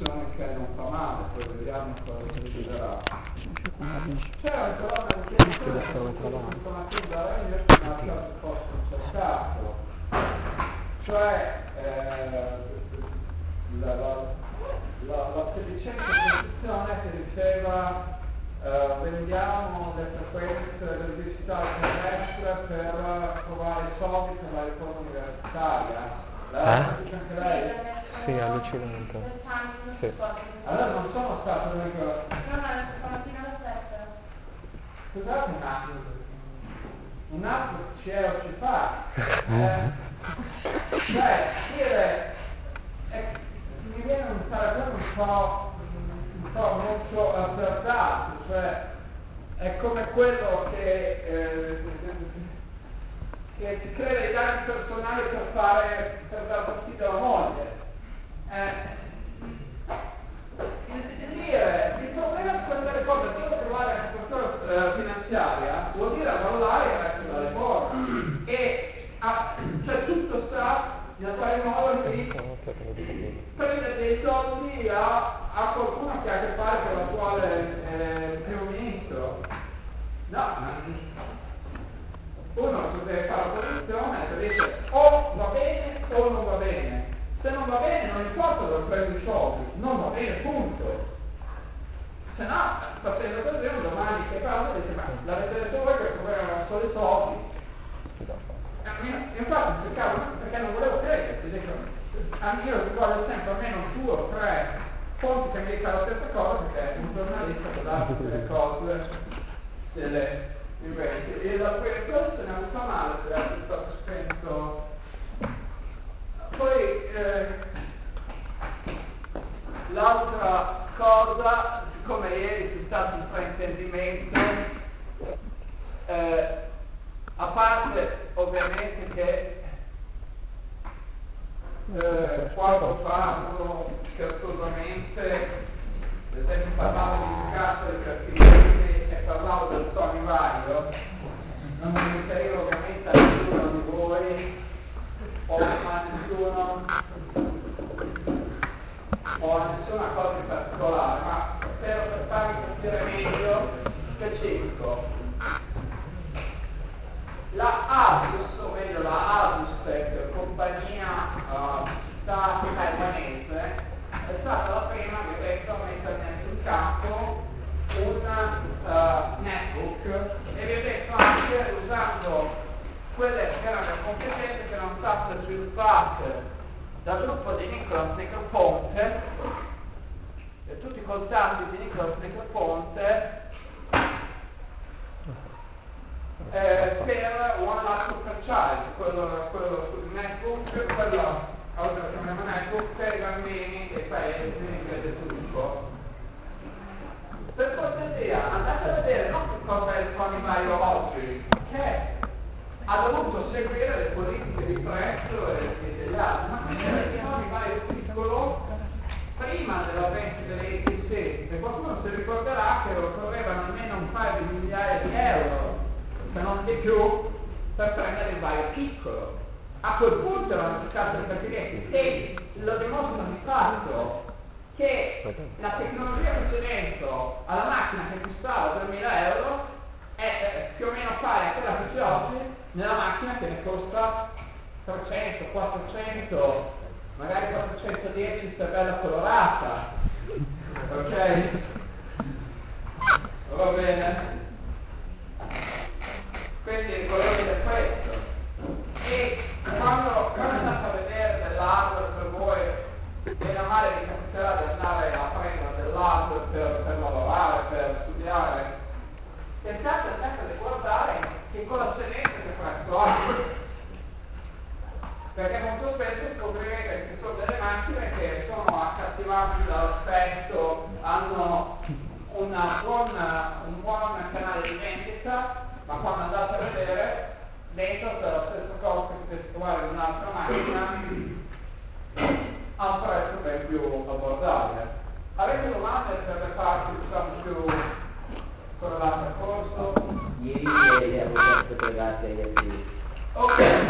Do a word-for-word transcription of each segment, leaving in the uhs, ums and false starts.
soluzione che non fa male, poi vediamo cosa succederà. C'è ancora una richiesta informativa da rendere che non caso fosse un cercato, cioè eh, la, la, la, la sedicente posizione che diceva Uh, vendiamo le frequenze del digitale terrestre per trovare soldi per la riforma universitaria. La eh? dice anche lei? Sì, allucinante. Sì. Allora non sono stato l'unico. No, no, stamattina alle sette. Scusate un attimo. Un altro C E O ci fa. Eh, cioè, dire, eh, mi viene un paragone un po'. un po' molto azzardato, cioè è come quello che, eh, che ti crea i dati personali per fare per dar fastidio alla moglie. Eh, il, il dire il problema di queste cose devo trovare una struttura eh, finanziaria vuol dire avallare il resto della riforma e ah, cioè tutto sta nel fare in modo di prendere dei soldi a, a qualcuno che ha a che fare con l'attuale eh, primo ministro. No, ma uno deve fare la posizione e dice o va bene o non va bene. Se non va bene non importa dove prendi i soldi, non va bene, punto. Se no, facendo così un domani che parla dice ma l'avete detto voi che il problema erano solo i soldi. Infatti cercavo perché non volevo credere, ti dico, io ricordo sempre almeno due o tre fonti che mi dicono la stessa cosa perché un giornalista può dare tutte le cose se le inventi e la questione se ne è avuta male se è stato spento. Poi eh, l'altra cosa, siccome ieri c'è stato un fraintendimento, eh, a parte ovviamente che eh, quando fa uno scherzosamente, ad esempio parlavo di un caso di cattiveria e parlavo del Tony Vario, non mi riferivo ovviamente a nessuno di voi o a nessuno o a nessuna cosa in particolare, ma spero per farvi capire meglio specifico. La Asus, o meglio la Asustec, compagnia uh, taiwanese, è stata la prima che adesso ha messo in campo un uh, netbook e vi ho detto anche usando quelle che erano le competenze che erano state sviluppate dal gruppo di Nicolas Negroponte e tutti i contatti di Nicolas Negroponte Eh, per One Laptop per Child, quello, quello sul netbook, quello oggi lo chiamiamo netbook per i bambini dei paesi inglese turco. Per cortesia, andate a vedere non che cosa è il Tony Vario oggi, che ha dovuto seguire le politiche di prezzo e degli altri, ma quindi era il Tony Vario piccolo prima dell'avvento delle I T C, e qualcuno si ricorderà che lo correvano almeno un paio di migliaia di euro se non di più, per prendere il vario piccolo. A quel punto erano cercati i pertinenti e lo dimostrano di fatto che la tecnologia che c'è dentro alla macchina che costava duemila euro è più o meno pari a quella che c'è oggi nella macchina che ne costa trecento, quattrocento, magari quattrocentodieci se è bella colorata. Ok? Va bene? Quindi volevo dire questo. E quando, quando andate a vedere dell'hardware per voi, bene o male vi capiterà di andare a prendere dell'hardware per, per lavorare, per studiare, pensate sempre di guardare che cosa c'è dentro che prezzo ha. Perché molto spesso scoprirete che ci sono delle macchine che sono accattivanti dall'aspetto, hanno una buona, un buon canale di vendita, ma quando andate a vedere dentro c'è la stessa cosa che potete trovare in un'altra macchina a un prezzo ben più abbordabile. Avete domande per le parti diciamo più correlate al corso? Ieri le avvocato pregate agli altri. Ok.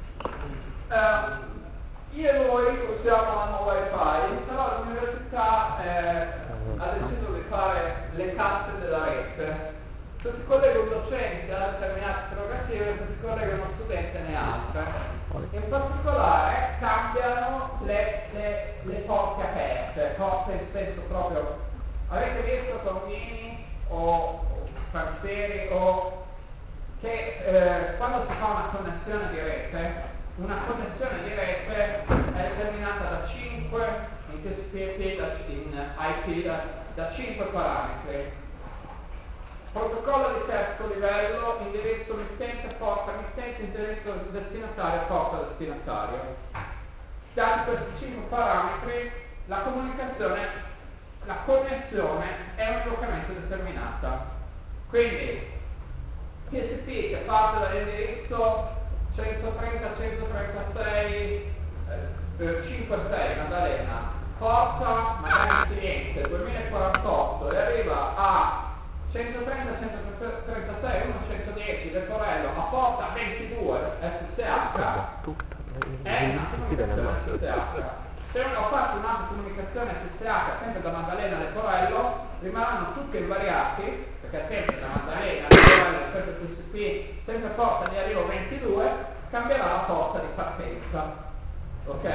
Uh, io e voi usiamo la nuova Wi-Fi, però l'università eh, ha deciso di fare le casse della rete. Se si collega un docente a determinate prerogative, se si collega uno studente ne ha altre. In particolare cambiano le, le, le porte aperte, porte in senso proprio. Avete visto convini o quartieri o che eh, quando si fa una connessione di rete, una connessione di rete è determinata da cinque in T C P, da, in I P, da, da cinque parametri. Protocollo di terzo livello, indirizzo mittente, porta mittente, indirizzo destinatario, porta destinatario. Dati questi cinque parametri, la comunicazione, la connessione è univocamente determinata. Quindi, T C P che parte dall'indirizzo centotrenta centotrentasei cinquantasei Maddalena, porta magari il cliente duemilaquarantotto e arriva a centotrenta centotrentasei centodieci Leporello a porta ventidue S S H è una comunicazione S S H. Se ho fatto un'altra comunicazione S S H sempre da Maddalena a Leporello, rimarranno tutti invariati, perché sempre da Maddalena a Leporello, sempre T C P, sempre porta di arrivo ventidue, cambierà la porta di partenza. Ok?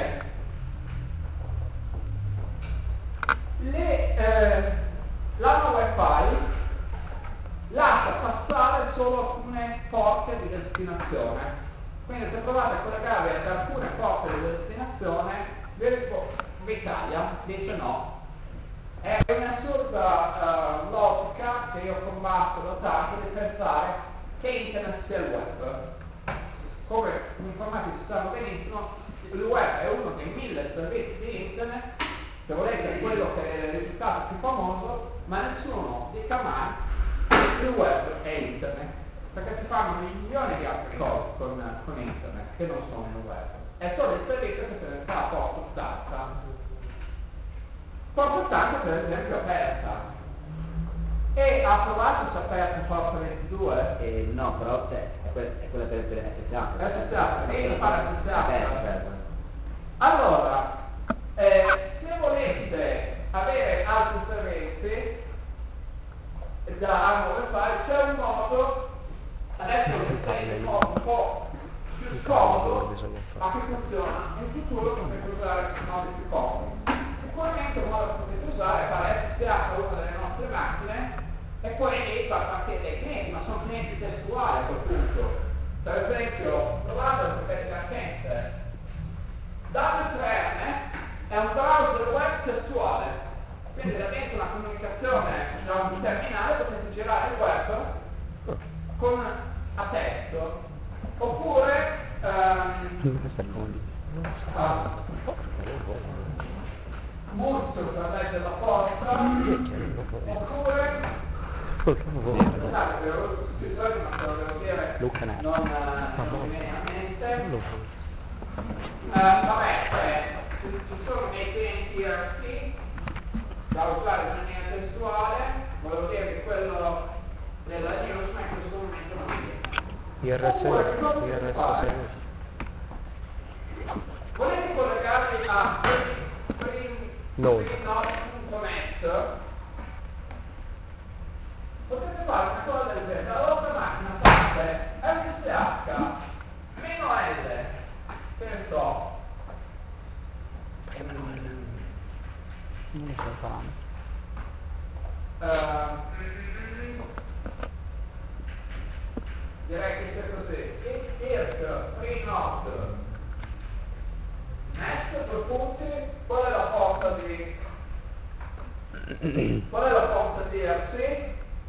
Le, eh, la nuova Wi-Fi lascia passare solo alcune porte di destinazione. Quindi se provate a collegarvi ad alcune porte di destinazione, vi risponde l'Italia dice no. È un'assurda uh, logica che io combatto da tanto di pensare che internet sia il web. Come gli informatici sanno benissimo, il web è uno dei mille servizi di internet, se volete è quello che è il risultato più famoso, ma nessuno dica mai il web è internet, perché si fanno milioni di altre cose con, con internet che non sono nel web. È solo il servizio che se ne sta a porta stanza. Porta stanza per esempio aperta. E ha provato se aperta porta ventidue? Eh, no, però cioè, è, que- è quella per essere S S H. S S H, devi fare S S H. Aperta, certo. Allora, eh, se volete avere altri servizi da Wi-Fi c'è un modo, adesso vi spiego un modo un po' più scomodo, ma che funziona. In futuro potete usare modi più comodi. Sicuramente un modo che potete usare è fare S S H a una delle nostre macchine e poi lì far partire dei clienti, ma sono clienti testuali a quel punto. Per esempio, provate a sapere la W tre M è un browser web testuale. Quindi da dentro una comunicazione da un terminale potete girare il web con a testo oppure um, Murzo per leggere la porta oppure scusate vi avevo tutti i soldi ma te lo devo dire non, non mi viene a mente uh, vabbè cioè, ci, ci sono dei clienti R C da usare in maniera testuale, volevo dire che quello della news ma in questo momento non viene. I R S, I R S. Volete collegarvi a freenode punto net? Potete fare una cosa del genere, la vostra macchina parte S S H meno L, che ne so. Non lo so fare. Uh, direi che sia così. I R C, freenode, net, due punti, qual è la porta di qual è la porta di R C?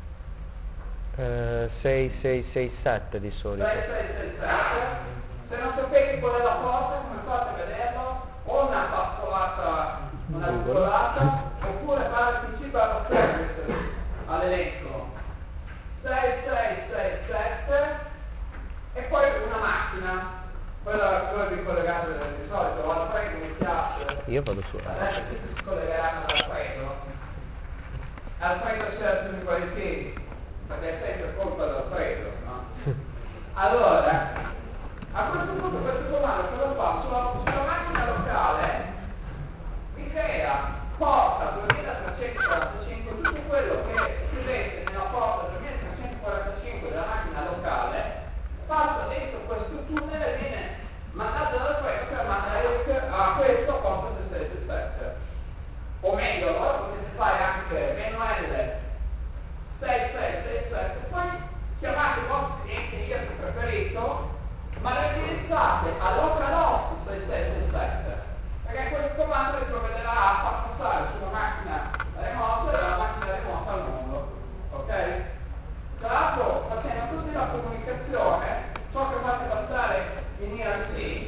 Uh, sei sei sei sette di solito. sei sei sei sette. Se non sapete qual è la porta, come fate a vederlo? O una pascolata una calcolata oppure fare il P C barra service all'elenco sei sei sei sette e poi una macchina, quella che vi collegate di solito o Alfredo mi piace. Io vado su adesso tutti si collegheranno ad Alfredo. Alfredo certo di qualità perché è sempre colpa di Alfredo, no? Allora a questo punto questo comando cosa fa? Sulla, sulla macchina locale crea porta duemilasei centoquarantacinque, tutto quello che scrivete nella porta duemilatrecentoquarantacinque della macchina locale passa dentro questo tunnel e viene mandato da questo e manda a questo porta sei sei sette. O meglio, allora potete fare anche meno L sei sei sei sette, poi chiamate il vostro cliente I R S preferito, ma lo indirizzate all'Ocalotti sei sei sei sette, perché questo comando vi provvederà a far passare sulla macchina remota e la macchina remota al mondo, ok? Tra l'altro, facendo così la comunicazione, ciò che fate passare in I R C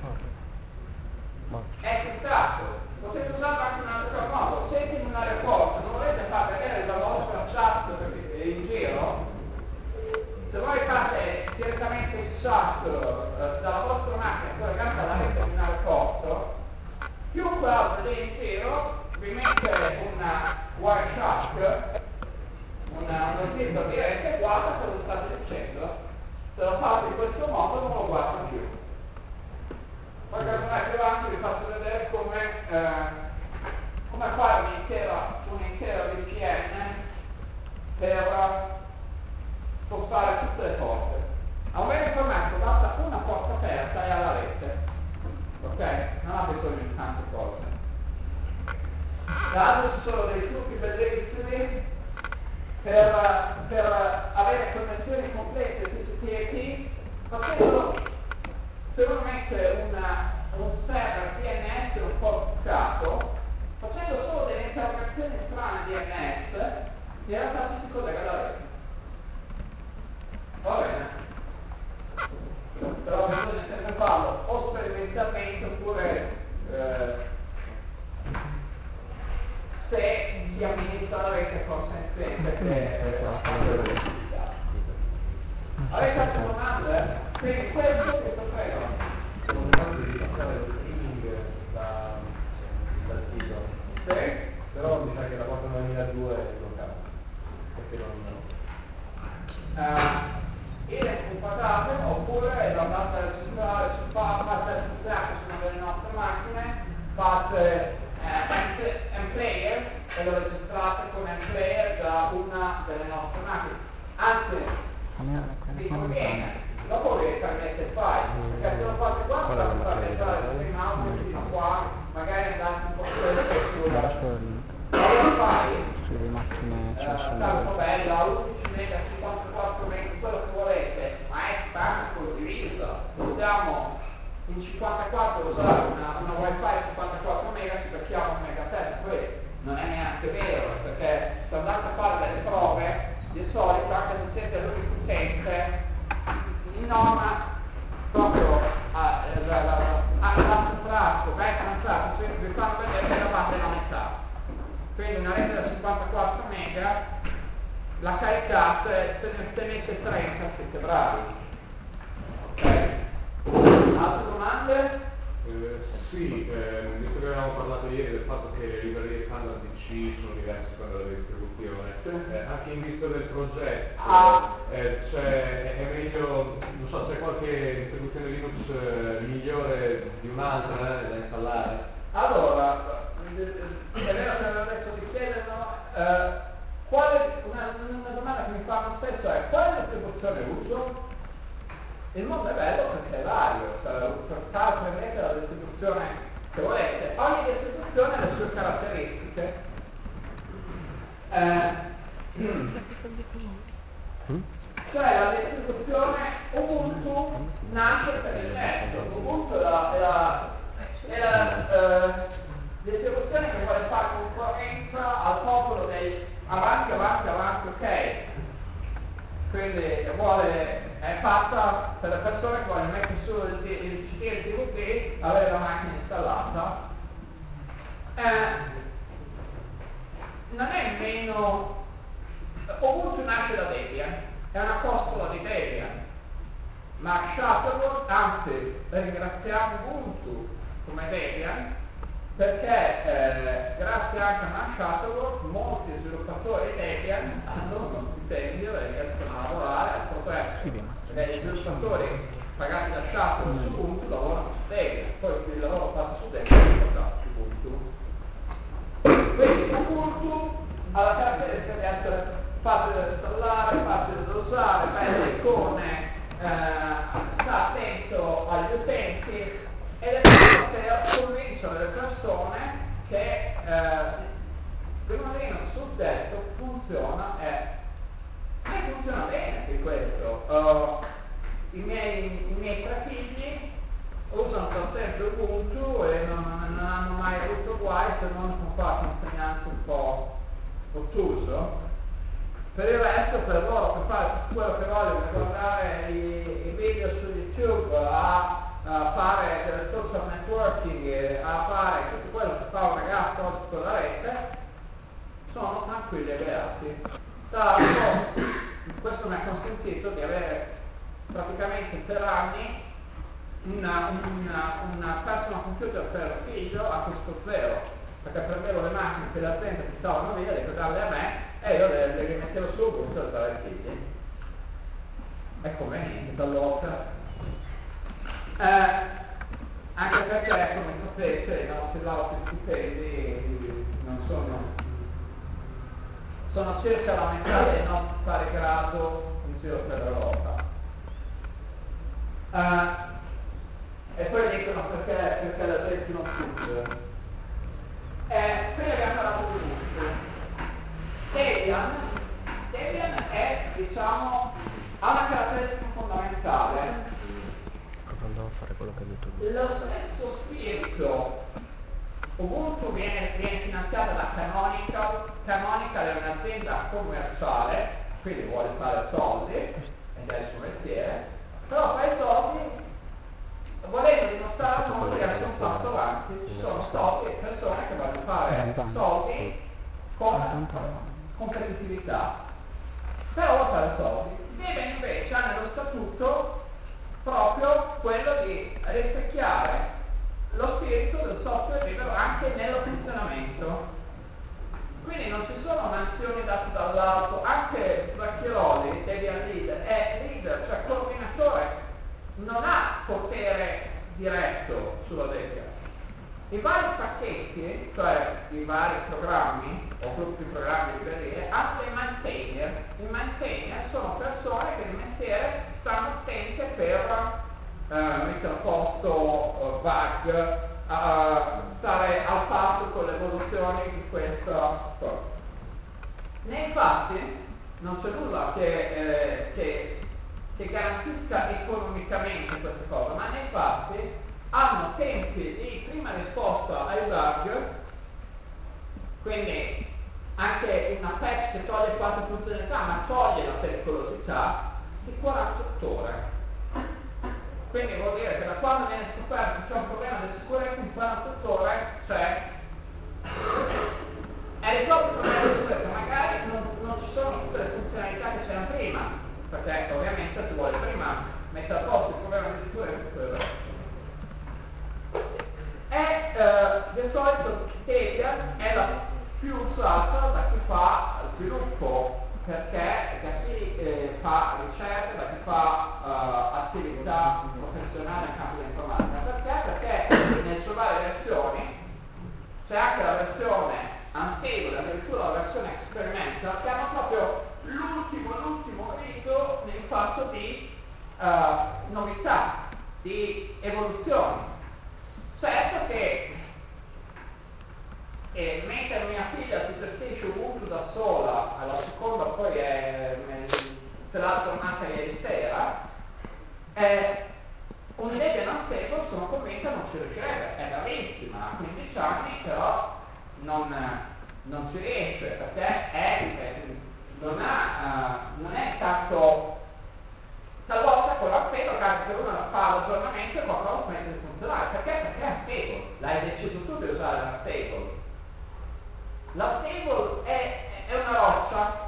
è filtrato. Potete usarlo anche in un altro modo. Siete in un aeroporto, non volete far vedere la vostra chat in giro, se voi fate direttamente il chat eh, dalla vostra macchina collegata alla rete di un aeroporto, chiunque altro lì in giro vi mette una Wireshark, una notizia di rete e guarda cosa state dicendo. Se lo fate in questo modo non lo guarda più. Poi casomai più avanti vi faccio vedere come, eh, come fare un'intera, un'intera V P N per spostare tutte le porte. A un vero informatico basta una porta aperta e alla rete, ok? Non ha bisogno di tante cose. Tra l'altro ci sono dei trucchi bellissimi per, per avere connessioni complete T C P/I P, facendo, se uno mette una, un server D N S un po' bucato, facendo solo delle interpretazioni strane D N S, in realtà ci si collega alla rete. Va bene? Però bisogna sempre farlo o sperimentalmente oppure eh, se si amministra la rete consenziente che è avete fatto domande? Quindi questo che sto prego. Sono domande di passare lo streaming da, dal sito. Sì? Però mi sa che la porta novemiladue è bloccata. Perché non... Uh, e compattate oppure la andate a registrare su fate registrare su una delle nostre macchine, fate uh, M-Player e lo registrate con M-Player da una delle nostre macchine. Anzi, vi conviene, dopo vi cambiate il file, perché se lo fate qua fate entrare su in auto fino qua, magari andate un po' più allora file sulle macchine ce ne sono tanto bella, undici mega, cinquantaquattro mega, quello che volete, ma è tanto condivisa. Possiamo in cinquantaquattro usare una, una wifi cinquantaquattro mega, ci becchiamo un megabyte, poi non è neanche vero, perché se andate a fare delle prove, di solito anche se siete l'unico utente, in norma proprio all'altro tratto, background tratto, vi fanno vedere che la banda è la metà. Quindi una rete da cinquantaquattro mega la caricate, se ne tenete trenta siete bravi. Ok? Altre domande? Eh, sì, eh, visto che avevamo parlato ieri del fatto che le librerie standard D C sono diverse secondo la distribuzione, eh, anche in vista del progetto, Ah. eh, cioè, è meglio, non so, c'è qualche distribuzione Linux eh, migliore di un'altra eh, da installare? Allora, è vero che avevo detto di chiederlo, eh, quale, una, una domanda che mi fanno spesso è quale distribuzione uso? Il mondo è bello perché è vario, per caso prendete la distribuzione che volete, ogni distribuzione ha le sue caratteristiche. Eh, cioè la distribuzione Ubuntu nasce per il network, Ubuntu è la, è la, è la eh, distribuzione che vuole fare concorrenza al popolo dei avanti, avanti, avanti, ok. Quindi vuole, è fatta per le persone che vogliono mettere su il, il C D e il D V D, avere la macchina installata. Eh, non è meno... Ubuntu nasce da Debian, è una costola di Debian, ma Shutterworks, anzi ringraziamo Ubuntu come Debian, perché eh, grazie anche a Shutterworks molti sviluppatori Debian hanno uno stipendio e riescono a lavorare al progresso. Perché gli sviluppatori pagati da Shutterworks su Ubuntu lavorano su Debian, poi il lavoro fatto su Debian è portato su Ubuntu. Quindi Ubuntu ha la caratteristica di essere facile da installare, facile da usare, belle icone, eh, sta attento agli utenti ed è fatto per convincere le persone che eh, il modello sul testo funziona e, e funziona bene di questo. Uh, i, miei, I miei tre figli usano da sempre Ubuntu e non, non hanno mai avuto guai se non con qualche insegnante un po' ottuso. Per il resto, per loro, per fare tutto quello che vogliono, guardare i, i video su YouTube, a, a fare del social networking, a fare tutto quello che fa un ragazzo oggi con la rete, sono tranquilli e beati. Tra l'altro, questo mi ha consentito di avere praticamente per anni una, una, una personal computer per figlio a costo zero, perché prendevo le macchine che le aziende si stavano via, le darle a me e io le, le rimettevo su Ubuntu per dare ai figli. È conveniente talvolta. Eh, anche perché, come sapete, i nostri lauti stipendi non sono sono circa la metà dei nostri pari grado in giro per l'Europa. Uh, e poi dicono perché, perché la gente non chiude. Eh, qui abbiamo parlato di Ubuntu. Debian, Debian è, diciamo, ha una caratteristica fondamentale. Andavo a fare quello che hai detto tu. Lo stesso spirito. Ubuntu viene, viene finanziata da Canonical. Canonical è un'azienda commerciale, quindi vuole fare soldi ed è il suo mestiere, però fa i soldi volendo dimostrare al mondo di essere un passo avanti. Ci sono soldi e persone che vogliono fare soldi con competitività. Per ora fare soldi deve invece ha nello statuto proprio quello di rispecchiare lo spirito del software libero anche nello funzionamento. Quindi non ci sono mansioni date dall'alto, anche Bracchioli, Debian leader, è leader, cioè coordinatore, non ha potere diretto sulla Debian. I vari pacchetti, cioè i vari programmi o gruppi di programmi di librerie, hanno dei maintainer. I maintainer sono persone che di mestiere stanno attente per Uh, mettere a posto uh, bug, uh, stare al passo con le evoluzioni di questa cosa. Nei fatti non c'è nulla che, eh, che, che garantisca economicamente queste cose, ma nei fatti hanno tempi di prima risposta ai bug, quindi anche una patch che toglie qualche funzionalità ma toglie la pericolosità di quarantotto ore. Quindi vuol dire che da quando viene scoperto che c'è un problema di sicurezza in quarantotto ore, cioè è risolto il problema di sicurezza, magari non, non ci sono tutte le funzionalità che c'erano prima, perché ovviamente si vuole prima mettere a posto il problema di sicurezza per il resto. E eh, di solito Debian è la più usata da chi fa sviluppo, perché da chi eh, fa ricerca, da chi fa uh, attività professionale in campo dell'informatica. Perché? Perché nelle sue varie versioni c'è anche la versione Ansible, addirittura la versione Experimental, che hanno proprio l'ultimo, l'ultimo rito nel fatto di uh, novità, di evoluzioni. Certo che e mentre mia figlia si gestisce Ubuntu da sola, alla seconda poi è se l'ha tornata ieri sera, è un'idea che non seguo, sono convinta non ci riuscirebbe, è bravissima, ha quindici anni, però non, non ci riesce, perché è, non, ha, uh, non è tanto talvolta con l'appello, che uno fa l'aggiornamento e qualcosa smette di funzionare. Perché? Perché è unstable, l'hai deciso tu di usare la stable. La stable è, è una roccia,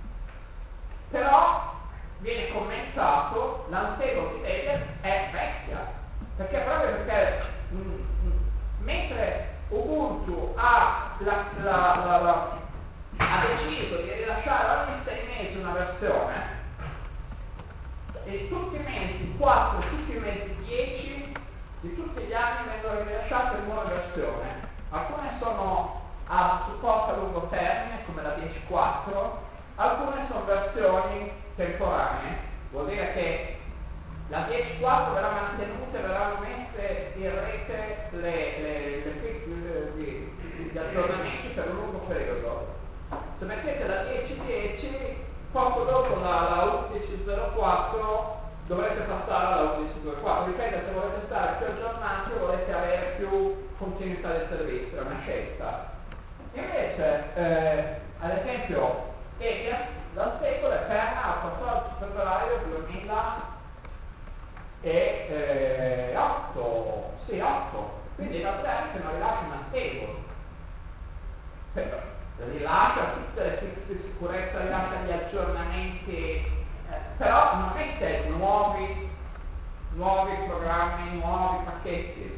però viene commentato, l'unstable di Debian è vecchia, perché proprio perché mh, mh, mentre Ubuntu ha, la, la, la, la, ha deciso di rilasciare ogni sei mesi una versione, e tutti i mesi quattro, tutti i mesi dieci di tutti gli anni vengono rilasciate nuove versioni. Alcune sono a supporto a lungo termine, come la dieci punto quattro, alcune sono versioni temporanee, vuol dire che la dieci punto quattro verrà mantenuta e verranno messe in rete le, le, le, le, gli, gli aggiornamenti per un lungo periodo. Se mettete la dieci punto dieci, poco dopo la, la undici punto zero quattro dovrete passare alla undici punto zero quattro. Dipende, se volete stare più aggiornati o volete avere più continuità del servizio, è una scelta. Invece, eh, ad esempio, Debian da secolo è ferma al quattordici febbraio duemilaotto, sì, otto, quindi da tre anni che non rilascia una stable. Rilascia tutte le fixed di sicurezza, rilascia gli aggiornamenti, eh, però non mette nuovi, nuovi programmi, nuovi pacchetti.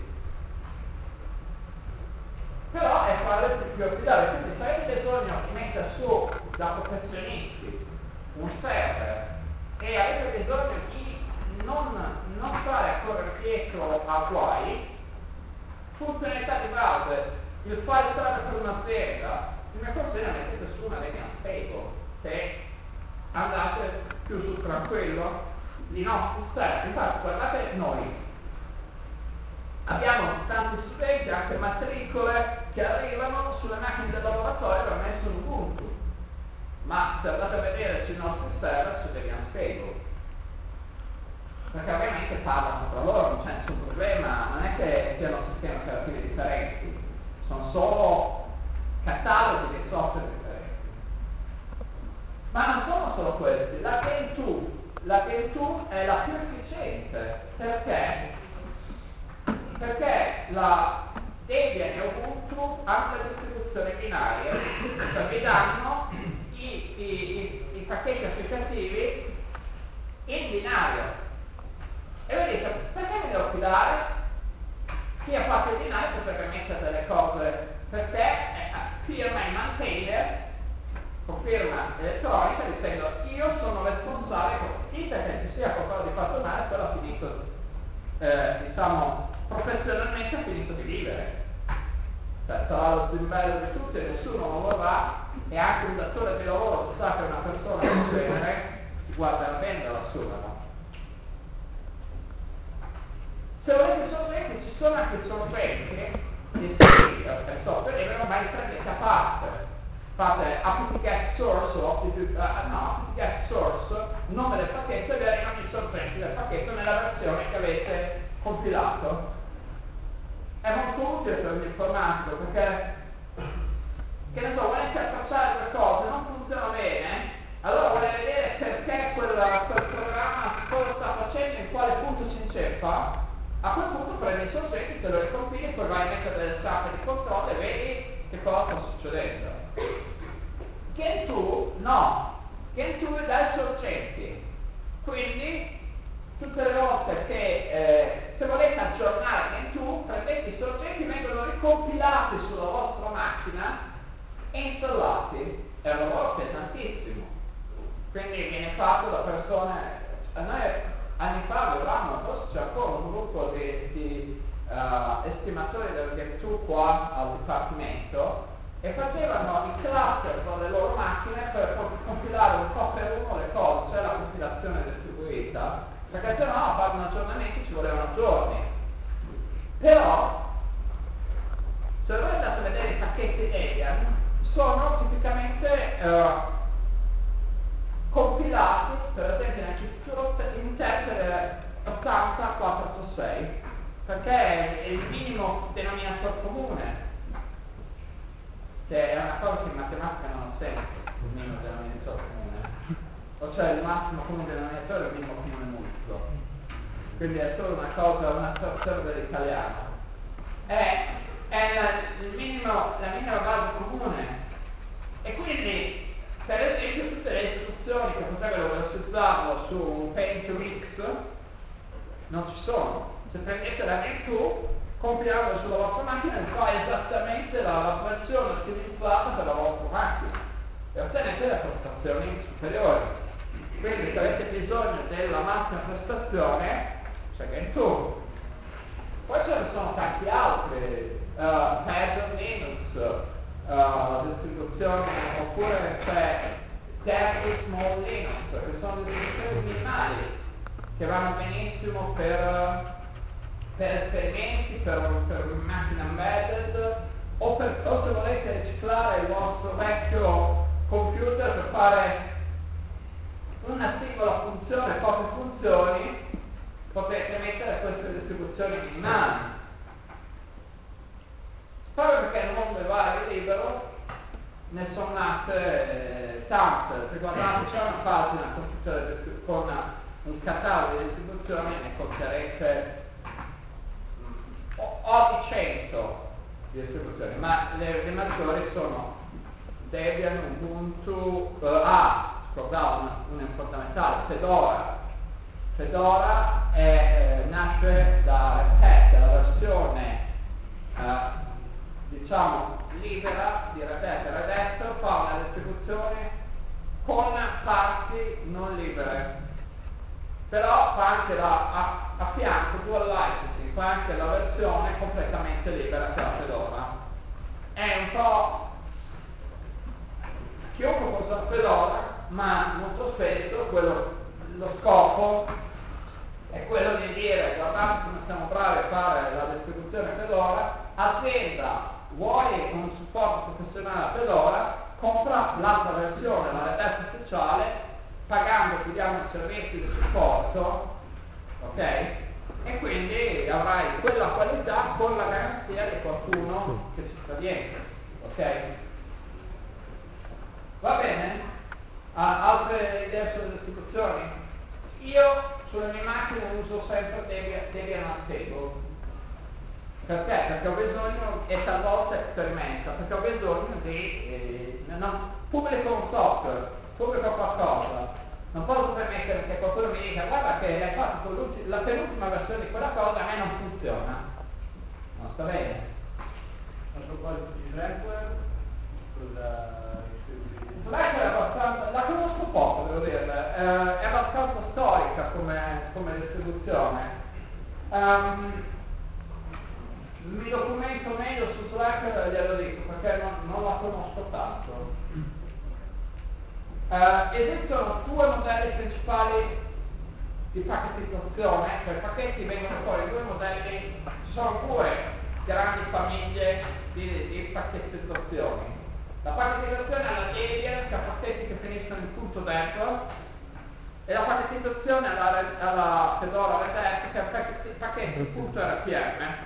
Però è quello più affidabile, quindi se avete bisogno di mettere su da professionisti un server e avete bisogno di non, non stare ancora dietro a guai, funzionalità di browser, il file server per un'azienda, il mio consiglio è mettete su una Debian stable, se andate più sul tranquillo, i nostri server, infatti guardate noi. Abbiamo tanti studenti, anche matricole, che arrivano sulle macchine del laboratorio e hanno messo un Ubuntu. Ma se andate a vedere sui nostri server, su Debian Stable. Perché ovviamente parlano tra loro, non c'è nessun problema, non è che siano sistemi operativi differenti, sono solo cataloghi di software differenti. Ma non sono solo questi, la Gentoo, la Gentoo è la più efficiente, perché? Perché la Debian e Ubuntu hanno la distribuzione binaria, cioè vi danno i, i, i, i pacchetti applicativi in binario. E voi dite, perché mi devo fidare? Chi ha fatto il binario potrebbe mettere delle cose, perché eh, firma il maintainer, conferma elettronica, dicendo io sono responsabile, dite che ci sia qualcosa di fatto male, quello ha finito, eh, diciamo, professionalmente ha finito di vivere. Cioè, sarà lo zimbello di tutti e nessuno lo vorrà, e anche un datore di lavoro se sa che una persona del genere si guarderà bene dall'assumerlo. Se volete sorgenti, ci sono anche sorgenti di software libero, ma li prendete a parte. Fate apt-get source o uh, no, apt-get source, nome del pacchetto, e vi arrivano i sorgenti del pacchetto nella versione che avete compilato. È molto utile per l'informatico, perché, che ne so, vuole interfacciare due cose, non funziona bene, allora vuole vedere perché quel, quel programma cosa sta facendo, in quale punto si inceppa. A quel punto prendi i sorgenti, te lo ricompili, poi vai a mettere delle stampe di controllo e vedi che cosa sta succedendo. Gentoo no, Gentoo dà i sorgenti, quindi tutte le volte che eh, se volete aggiornare Gentoo, prendete i sorgenti, vengono ricompilati sulla vostra macchina e installati. È un lavoro pesantissimo, quindi viene fatto da persone. A noi anni fa avevamo, forse c'è ancora un gruppo di, di uh, estimatori del Gentoo qua al dipartimento, e facevano i cluster con le loro macchine per compilare un po' per uno le cose, cioè la compilazione distribuita, perché se no a fare un aggiornamento ci volevano giorni. Però se voi andate a vedere i pacchetti Debian, sono tipicamente uh, compilati, per esempio nel C Intel ottanta quattrocentosei, perché è il minimo denominatore comune, che è una cosa che in matematica non ha senso, il minimo denominatore comune, o cioè il massimo comune denominatore è il minimo comune multiplo, quindi è solo una cosa, una server italiana, è, è la, il minimo, la minima base comune, e quindi per esempio tutte le istruzioni che potrebbero velocizzarlo su un Pentium X non ci sono. Se prendete la Gentoo, compilarlo sulla vostra macchina e fa esattamente la, la versione ottimizzata per la vostra macchina e ottenete le prestazioni superiori. Quindi se avete bisogno della massima prestazione c'è Gentoo. Poi ce ne sono tanti altri, uh, Azure Linux, uh, distribuzioni, oppure c'è Terry Small Linux, che sono distribuzioni minimali che vanno benissimo per, per esperimenti, per, per macchine embedded, o, per, o se volete riciclare il vostro vecchio computer per fare una singola funzione, poche funzioni, potete mettere queste distribuzioni minimali. Proprio perché il mondo è vario e libero, ne sono nate eh, tante. Se guardate c'è una pagina con, tutte le, con un catalogo di distribuzioni, ne conterete mh, o, o di cento di distribuzioni, ma le, le maggiori sono Debian, Ubuntu, uh, ah, scordavo una, una fondamentale, Fedora. Fedora è, eh, nasce da Red Hat, la versione eh, diciamo libera di Red Hat. Red Hat fa una distribuzione con parti non libere, però fa anche la, a, a fianco dual licensing, fa anche la versione completamente libera che è la Fedora. È un po' chiunque usa Fedora, ma molto spesso quello, lo scopo è quello di dire: guardate come siamo bravi a fare la distribuzione Fedora, azienda, vuoi un supporto professionale a Fedora, compra l'altra versione, la Red Hat ufficiale, pagando ti diamo un servizio di supporto, ok? E quindi avrai quella qualità con la garanzia di qualcuno che ci sta dietro, ok? Va bene? Ah, altre idee sulle distribuzioni? Io sulle mie macchine uso sempre Debian, Debian Unstable. Perché? Perché ho bisogno, e talvolta sperimento, perché ho bisogno di eh, non, pubblico un software, pubblico qualcosa, non posso permettere che qualcuno mi dica: guarda che l'hai fatto con la penultima versione di quella cosa, a me non funziona. Non sta bene. A proposito di Slackware, cosa Slackware è abbastanza, la conosco poco, devo dire, eh, è abbastanza storica come, come distribuzione. Um, mi documento meglio su Slackware, glielo dico, perché non, non la conosco tanto. Uh, esistono due modelli principali di pacchettizzazione, cioè i pacchetti vengono fuori due modelli, ci sono due grandi famiglie di, di pacchettizzazioni. La pacchettizzazione alla Debian, che ha pacchetti che finiscono in punto dentro, e la pacchettizzazione alla, alla Fedora Red Hat, che ha pacchetti, pacchetti in punto R P M.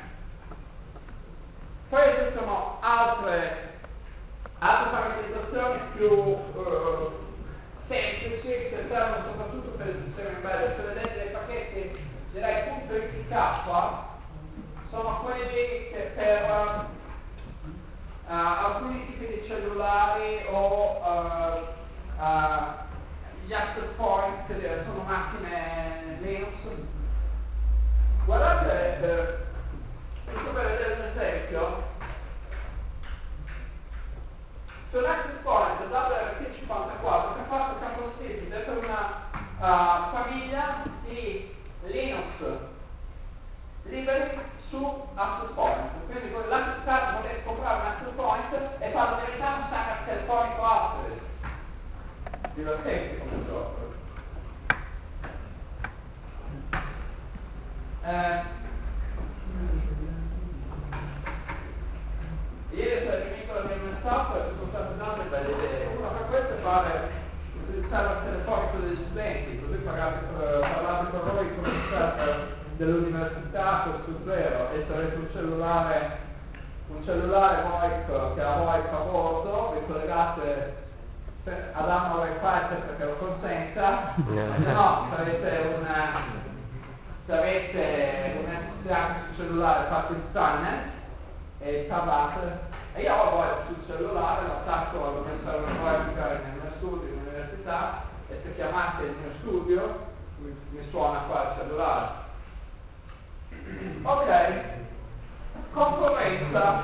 Poi esistono altre, altre pacchettizzazioni più uh, semplici, che servono soprattutto per il sistema embedded. Se vedete dei pacchetti, direi punto I P K, sono quelli che per Uh, alcuni tipi di cellulari o uh, uh, gli access point, che sono macchine Linux. Guardate, eh, giusto per vedere un esempio, sull'access point W R T cinquantaquattro che ha fatto capostipite per una uh, famiglia di Linux liberi su access point. Quindi con l'access card potete comprare un access point e farlo diventare un standard telefonico Asterisk. Divertente come gioco. Eh, ieri sono finito la mia messaggio e sono state date belle idee. Una per questo è fare utilizzare il telefonico degli studenti, così pagate, parlate con noi come il dell'università costo zero, e se avete un cellulare un cellulare VoIP che ha VoIP a bordo, vi collegate ad Amazon Wi-Fi perché lo consenta, se no se avete una se avete un S S H sul cellulare fate il scanner e parlate, e io ho VoIP sul cellulare, lo attacco al mio cellulare VoIP nel mio studio in università, e se chiamate il mio studio mi, mi suona qua il cellulare. Ok, concorrenza.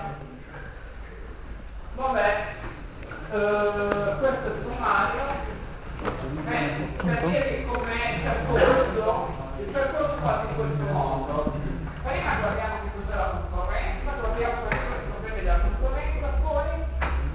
Vabbè, uh, questo è il sommario. Eh, per dirvi com'è il percorso, il percorso fatto in questo modo. Prima guardiamo che cos'è la concorrenza, guardiamo quali sono i problemi della concorrenza, poi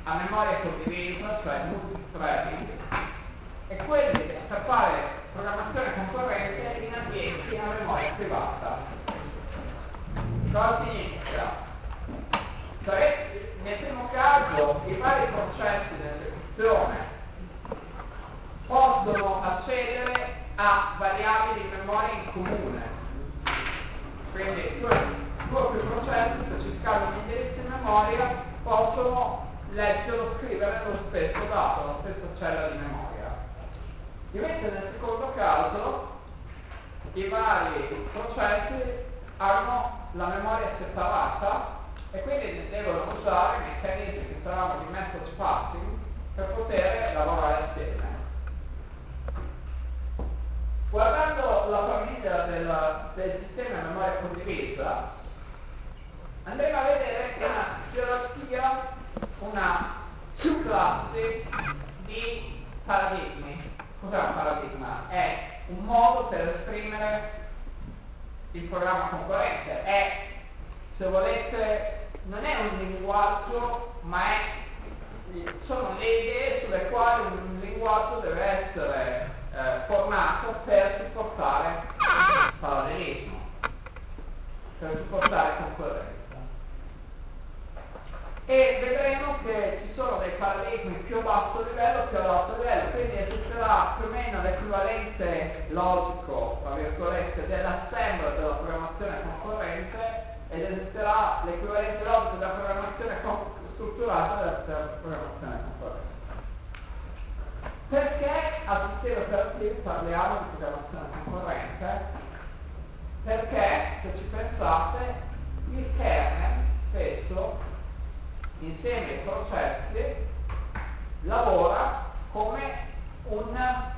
a memoria condivisa, cioè multithreading, e quelli per fare programmazione concorrente in ambienti a memoria privata. Cosa significa? Cioè, nel primo caso i vari processi di esecuzione possono accedere a variabili in memoria in comune. Quindi due o più processi, se ci scambiano gli indirizzi in memoria, possono leggere o scrivere lo stesso dato, la stessa cella di memoria. Invece nel secondo caso i vari processi hanno la memoria separata e quindi devono usare i meccanismi che chiamiamo di message passing per poter lavorare assieme. Guardando la famiglia del, del sistema a memoria condivisa, andremo a vedere che è una gerarchia, una subclasse di paradigmi. Cos'è un paradigma? È un modo per esprimere il programma concorrente, è, se volete, non è un linguaggio, ma è, sono le idee sulle quali un linguaggio deve essere eh, formato per supportare parallelismo, per supportare concorrenza. E vedremo che ci sono dei paradigmi più a basso livello più ad alto livello, quindi esisterà più o meno l'equivalente logico, tra virgolette, dell'assembler della programmazione concorrente ed esisterà l'equivalente logico della programmazione con- strutturata della, della programmazione concorrente. Perché a sistemi operativi parliamo di programmazione concorrente? Perché, se ci pensate, il kernel spesso insieme ai processi lavora come una,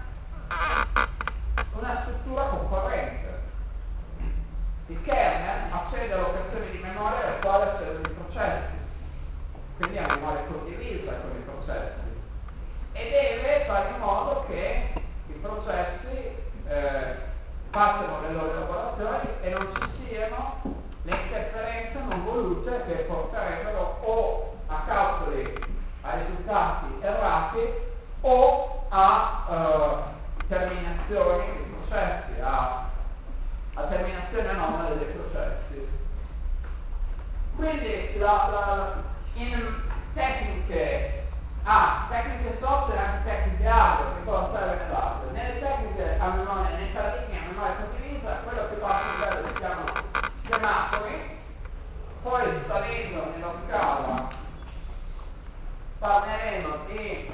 una struttura concorrente. Il kernel accede a locazioni di memoria alle quali accedono i processi, quindi a memoria condivisa con i processi, e deve fare in modo che i processi eh, facciano le loro elaborazioni e non ci siano le interferenze non volute che porterebbero o a calcoli, a risultati errati o a eh, terminazioni dei processi, a, a terminazioni anomale dei processi. Quindi la, la, in tecniche, ah, tecniche software e anche tecniche hardware, che cosa serve nell'hardware? Nelle tecniche a memoria, nei paradigmi a memoria condivisa, quello che va a livello si chiamano semafori, poi salendo nella scala parleremo di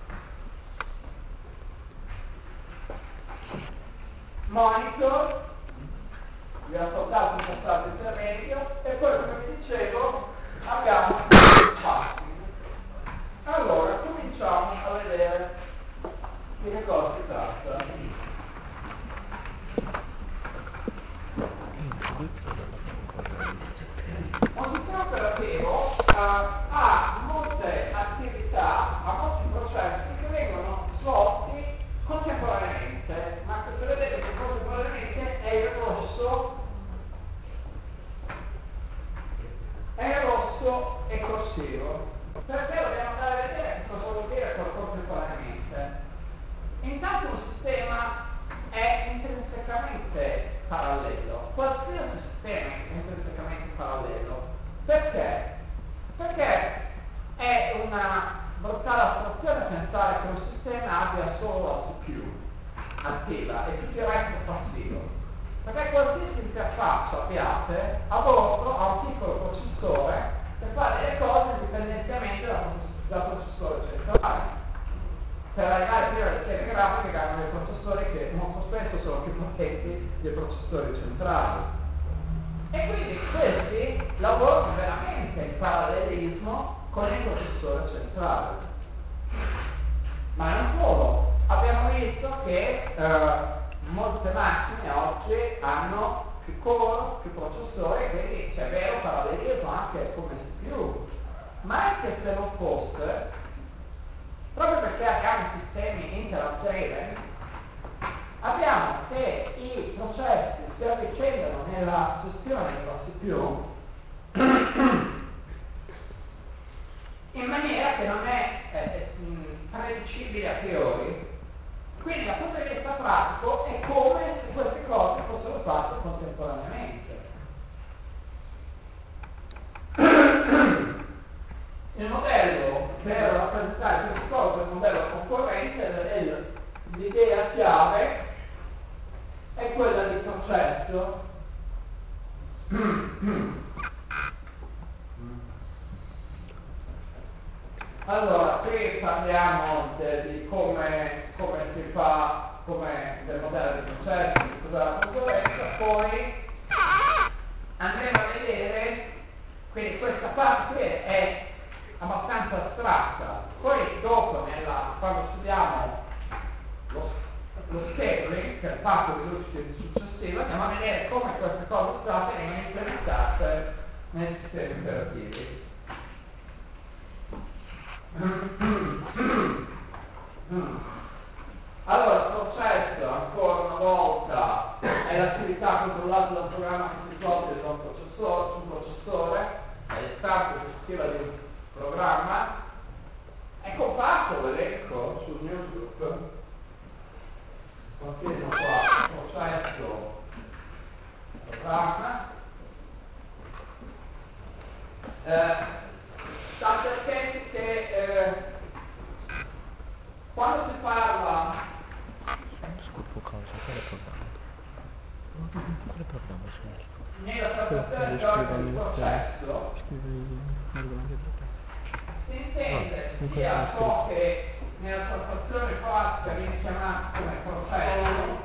monitor, vi ho soltanto un passaggio intermedio, e poi, come vi dicevo, abbiamo il passing. Allora, cominciamo a vedere di che cosa si tratta. Un sistema operativo uh, ha molte attività, ha molti processi che vengono svolti contemporaneamente, ma se vedete che contemporaneamente è il rosso, è il rosso e corsivo. Perché dobbiamo andare a vedere cosa vuol dire col contemporaneamente? Intanto un sistema è intrinsecamente parallelo, qualsiasi sistema è intrinsecamente parallelo. Perché? Perché è una brutale astrazione pensare che un sistema abbia solo la C P U attiva e tutto il resto passivo. Perché qualsiasi interfaccia abbiate a bordo ha un piccolo processore che fa delle cose indipendentemente dal, dal processore centrale. Per arrivare prima alle schede grafiche che hanno dei processori che molto spesso sono più potenti dei processori centrali. E quindi questi lavorano veramente in parallelismo con il processore centrale. Ma non solo, abbiamo visto che eh, molte macchine oggi hanno più core, più processori, quindi c'è vero parallelismo anche come C P U. Ma anche se non fosse, proprio perché abbiamo sistemi interrupt-driven, abbiamo che i processi si avvicendano nella gestione della C P U in maniera che non è eh, mh, predicibile a priori. Quindi dal punto di vista pratico è come se queste cose fossero fatte contemporaneamente. Il modello per rappresentare queste cose, il modello concorrente, è l'idea chiave è quella di processo. Allora, qui parliamo de, di come, come si fa, come del modello di processo, di cosa la concorrenza, poi andremo a vedere, quindi questa parte qui è abbastanza astratta, poi dopo, nella, quando studiamo lo, lo scheduling, che è il fatto di luce successivo, andiamo a vedere come queste cose astratte vengono implementate nei sistemi operativi. Allora, il processo, ancora una volta, è l'attività controllata dal programma che si svolge da un processore, su un processore, è l'istanza esecutiva di un programma. È comparso l'elenco sul newsgroup. Continuo qua, processo, programma. Eh, sta perché che eh, quando si parla Scopo cosa? Quale programma? Quale programma c'è? nella trattazione teorica del processo si intende sia ciò che nella trattazione pratica viene chiamato come processo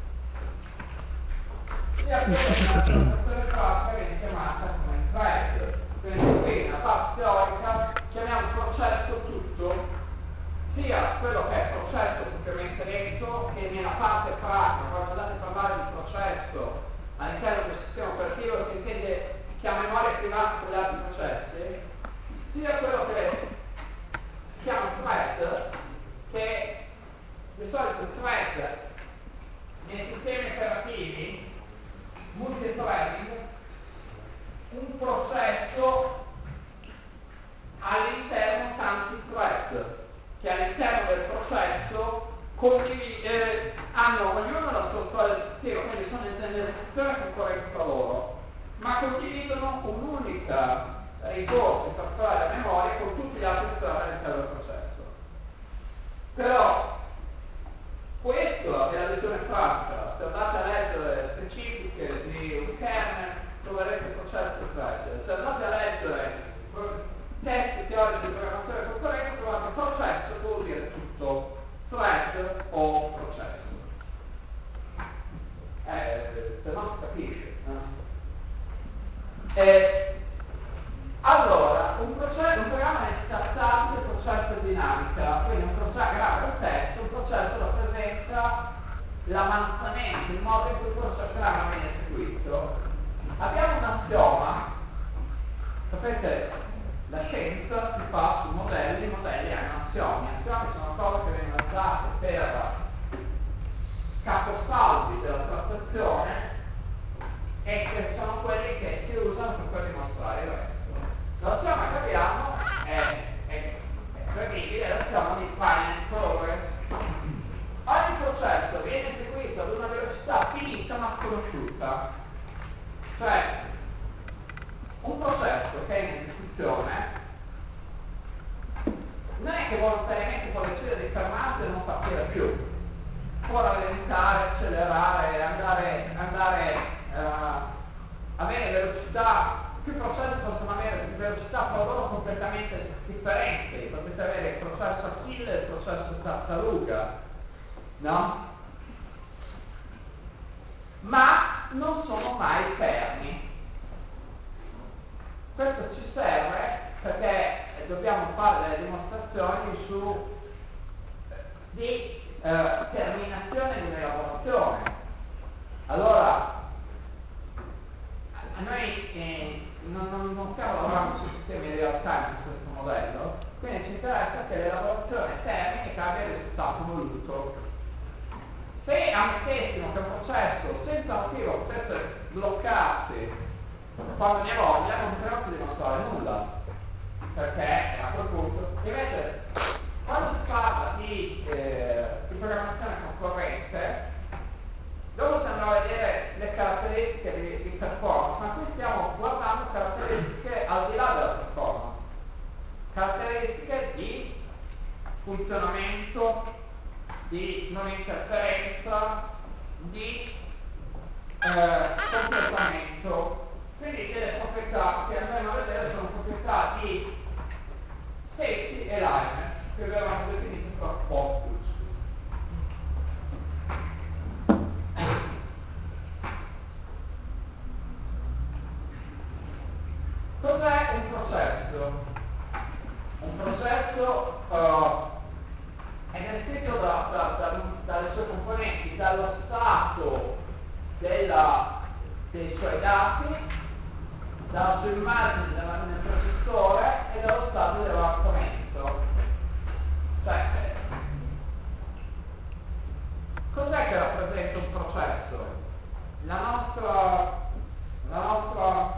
sia quello che nella trattazione pratica viene chiamata come thread. Quindi qui nella parte teorica chiamiamo processo tutto, sia quello che è processo propriamente detto, che nella parte pratica, quando andate a parlare di processo all'interno del sistema operativo si intende che ha memoria privata con gli altri processi, sia quello che si chiama thread, che di solito il thread nei sistemi operativi multithreading, un processo all'interno tanti thread che all'interno del processo condivide, hanno ognuno la sua storia del sistema, quindi sono in esecuzione concorrenti tra loro, ma condividono un'unica risorsa in particolare la memoria con tutti gli altri thread all'interno del processo. Però questo è la visione pratica. Se andate a leggere specifiche di un kernel troverete il processo thread. Se andate a leggere testi teorici di programmazione concorrente trovate processo che vuol dire tutto, thread o processo. Eh, se no si capisce. No? Eh, allora, un, processo, un programma necessita statica e processo dinamica, quindi un processo grava un testo, un processo rappresenta l'avanzamento, il modo in cui il programma viene eseguito. Abbiamo un assioma, sapete, la scienza si fa su modelli, i modelli hanno assiomi, assiomi sono cose che vengono usate per caposaldi della trattazione e che sono quelli che si usano per dimostrare il resto. L'assioma che abbiamo è, è, è credibile, è l'assioma di finite progress. Ogni processo viene eseguito ad una velocità finita ma sconosciuta. Cioè, un processo che è in esecuzione non è che volontariamente può decidere di fermarsi e non partire più. Può rallentare, accelerare, andare, andare uh, avere velocità. Più processi possono avere velocità fra loro completamente differenti. Potete avere il processo Achille e il processo tartaruga, no? Ma non sono mai fermi. Questo ci serve perché dobbiamo fare delle dimostrazioni su di eh, terminazione di un'elaborazione. Allora, a noi eh, non, non, non stiamo lavorando su sistemi di real time su questo modello, quindi ci interessa che l'elaborazione termini abbia il risultato voluto. Se ammettessimo che un processo senza motivo potesse bloccarsi quando ne voglia, non potremmo più dimostrare nulla. perché a quel punto, invece, quando si parla di, eh, di programmazione concorrente, dopo si andrà a vedere le caratteristiche di, di performance, ma qui stiamo guardando caratteristiche al di là della performance, caratteristiche di funzionamento, di non interferenza, di eh, comportamento. Quindi delle proprietà che andremo a vedere sono proprietà di safety e alignment che avevamo definito tra postus. Cos'è un processo? Un processo uh, è descritto da, da, da, dalle sue componenti, dallo stato della, dei suoi dati, dalla sua immagine nel processore e dallo stato dell'argomento. Cioè, cos'è che rappresenta un processo? La nostra, la nostra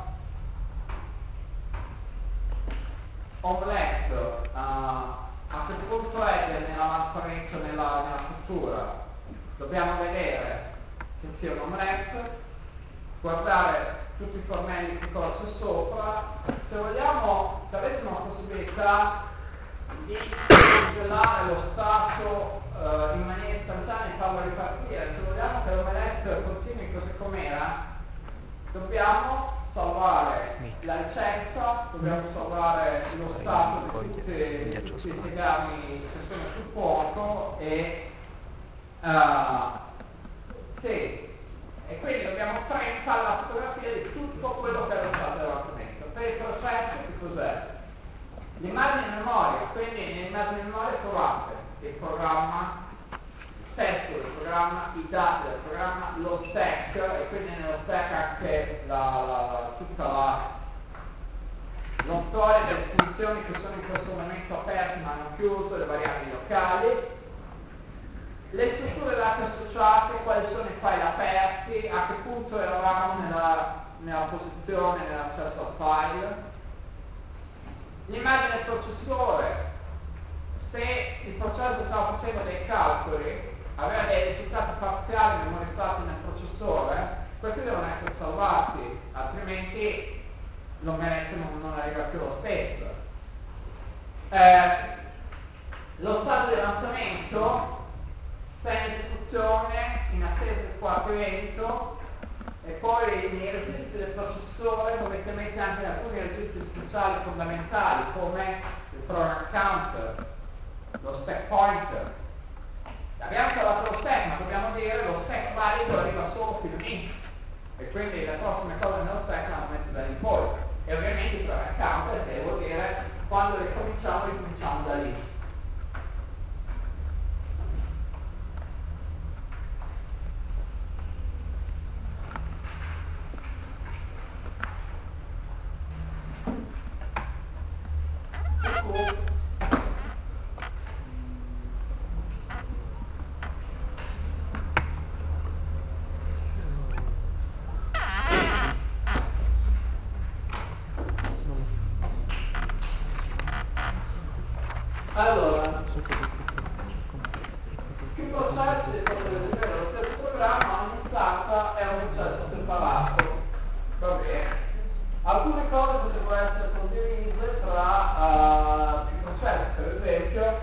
omelette uh, a che punto è nell'avanzamento nella, nella cottura? Dobbiamo vedere che sia un omelette, guardare tutti i fornelli che cosa c'è sopra. Se vogliamo, se avessimo la possibilità di congelare lo stato uh, in maniera istantanea e farlo ripartire, se vogliamo che l'omelette continui così com'era, dobbiamo salvare la ricetta, dobbiamo salvare lo stato di tutti, di tutti i legami che sono sul fuoco e uh, sì, e quindi dobbiamo fare la fotografia di tutto quello che è lo stato dell'argomento. Per il processo che cos'è? L'immagine in memoria, quindi nell'immagine in memoria trovate il programma, il testo del programma, i dati del programma, lo stack, e quindi nello stack anche la, la, tutta la, la storia delle funzioni che sono in questo momento aperte ma non chiuse, le variabili locali, le strutture dati associate, quali sono i file aperti, a che punto eravamo nella, nella posizione, nell'accesso al file, l'immagine del processore, se il processo stava facendo dei calcoli, aveva dei risultati parziali memorizzati nel processore, questi devono essere salvati, altrimenti l'omelette non, non arriva più lo stesso. Eh, lo stato di avanzamento, sta in esecuzione, in attesa del quarto evento, e poi nei registri del processore dovete mettere anche alcuni registri speciali fondamentali come il program counter, lo stack pointer. Abbiamo salvato lo stack, ma dobbiamo dire lo stack valido arriva solo fino lì, e quindi le prossime cose nello stack vanno messe da lì in poi, e ovviamente il program counter devo dire quando ricominciamo ricominciamo da lì. Allora, più processi potete vedere lo stesso programma, ogni stanza è un processo separato. Va bene. Alcune cose potrebbero essere condivise tra uh, più processi, per esempio,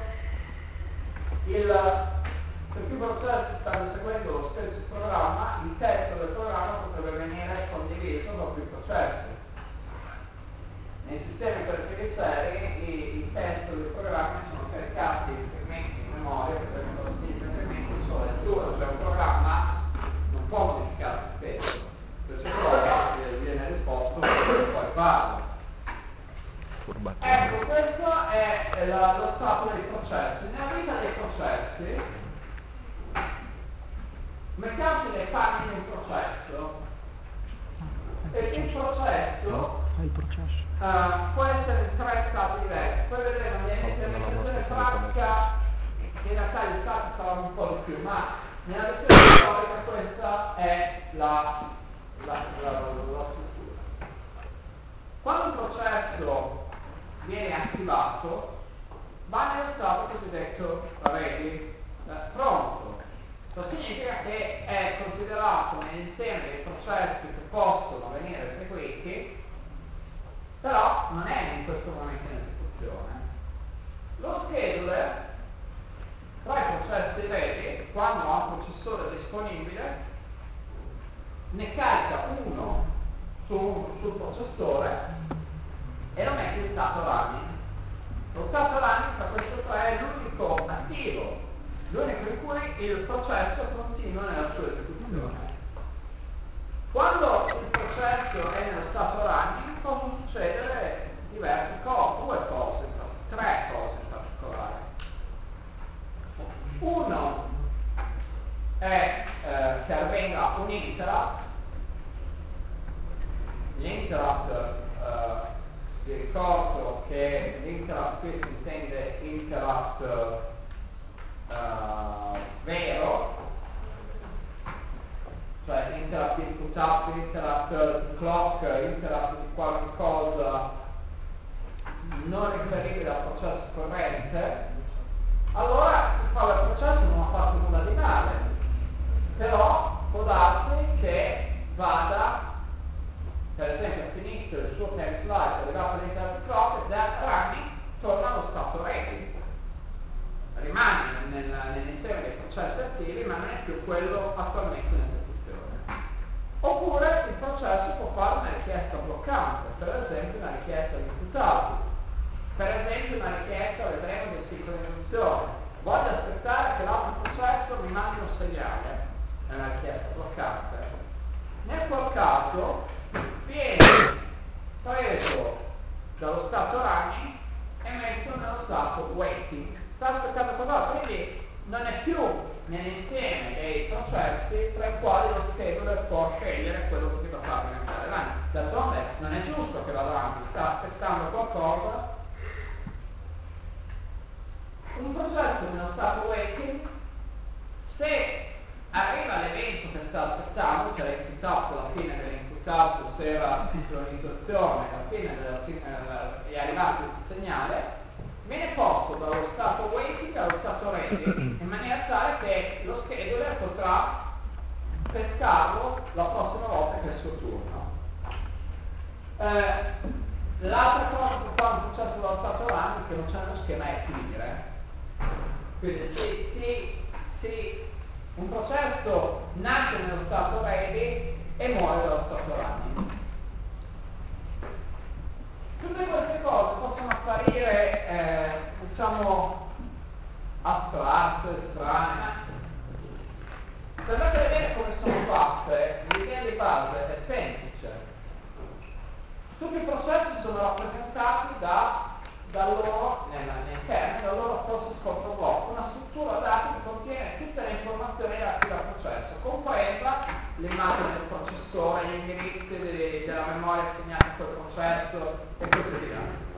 il, se più processi stanno seguendo lo stesso programma, il testo del programma potrebbe venire condiviso da più processi. Nei sistemi per serie i, i test dei programmi sono caricati in segmenti in memoria che vengono gestiti segmenti solo lettura, cioè un programma non può modificare se stesso, se c'è qualcosa che viene risposto poi farlo. Ecco, questo è la, lo stato dei processi. Nella vita dei processi, mettiamoci nei panni di un processo, e il processo il processo. Uh, può essere in tre stati diversi. Poi vedremo nell'amministrazione pratica in realtà gli stati saranno un po' di più, ma nella versione storica questa è la, la, la, la, la struttura. Quando un processo viene attivato, va nello stato cosiddetto ready, eh, pronto. Ciò significa che è considerato nell'insieme dei processi che possono venire eseguiti, però non è in questo momento in esecuzione. Lo scheduler, tra i processi ready, quando ha un processore disponibile, ne carica uno su, sul processore e lo mette in stato running. Lo stato running tra questo tre è l'unico attivo, l'unico in cui il processo continua nella sua esecuzione. Quando il processo è nello stato running possono succedere diverse cose, due cose, tre cose in particolare. Uno è eh, che avvenga un interrupt. L'interrupt, eh, vi ricordo che l'interrupt qui si intende interrupt eh, vero, cioè interrupt input up, interrupt clock, interrupt di qualche cosa non riferibile al processo corrente. Allora il quale processo non ha fatto nulla di male, però può darsi che vada, per esempio ha finito il suo time slice, è arrivato all'interno del clock e da running torna allo stato ready, rimane nel, nell'insieme dei processi attivi ma non è più quello attualmente in esecuzione. Oppure il processo può fare una richiesta bloccante, per esempio una richiesta di input output, per esempio una richiesta, vedremo, di sincronizzazione. Voglio aspettare che l'altro processo mi mandi un segnale, è una richiesta bloccante. Nel qual caso viene preso dallo stato running e messo nello stato waiting. Sta aspettando qualcosa, quindi non è più nell'insieme dei processi tra i quali lo scheduler può scegliere quello che si va a fare diventare running. D'altronde non è giusto che vada avanti, sta aspettando qualcosa. Un processo nello stato waiting, se arriva l'evento che sta aspettando, cioè l'input output alla fine dell'input output, se era la sincronizzazione, alla fine della, eh, è arrivato il segnale, viene posto dallo stato waiting allo stato ready, in maniera tale che lo scheduler potrà pescarlo la prossima volta che è il suo turno. Eh, l'altra cosa che fa un processo dallo stato running è che non c'è uno schema è finire. Quindi sì, sì, sì, un processo nasce nello stato ready e muore dallo stato running. Tutte queste cose possono apparire, eh, diciamo, astratte, strane, ma se andate a vedere come sono fatte, l'idea di base è semplice. Tutti i processi sono rappresentati da da loro, nel, nel kernel, dal loro process control block, una struttura dati che contiene tutte le informazioni relative al processo, compresa l'immagine del processore, gli indirizzi de, della memoria assegnata a quel processo e così via.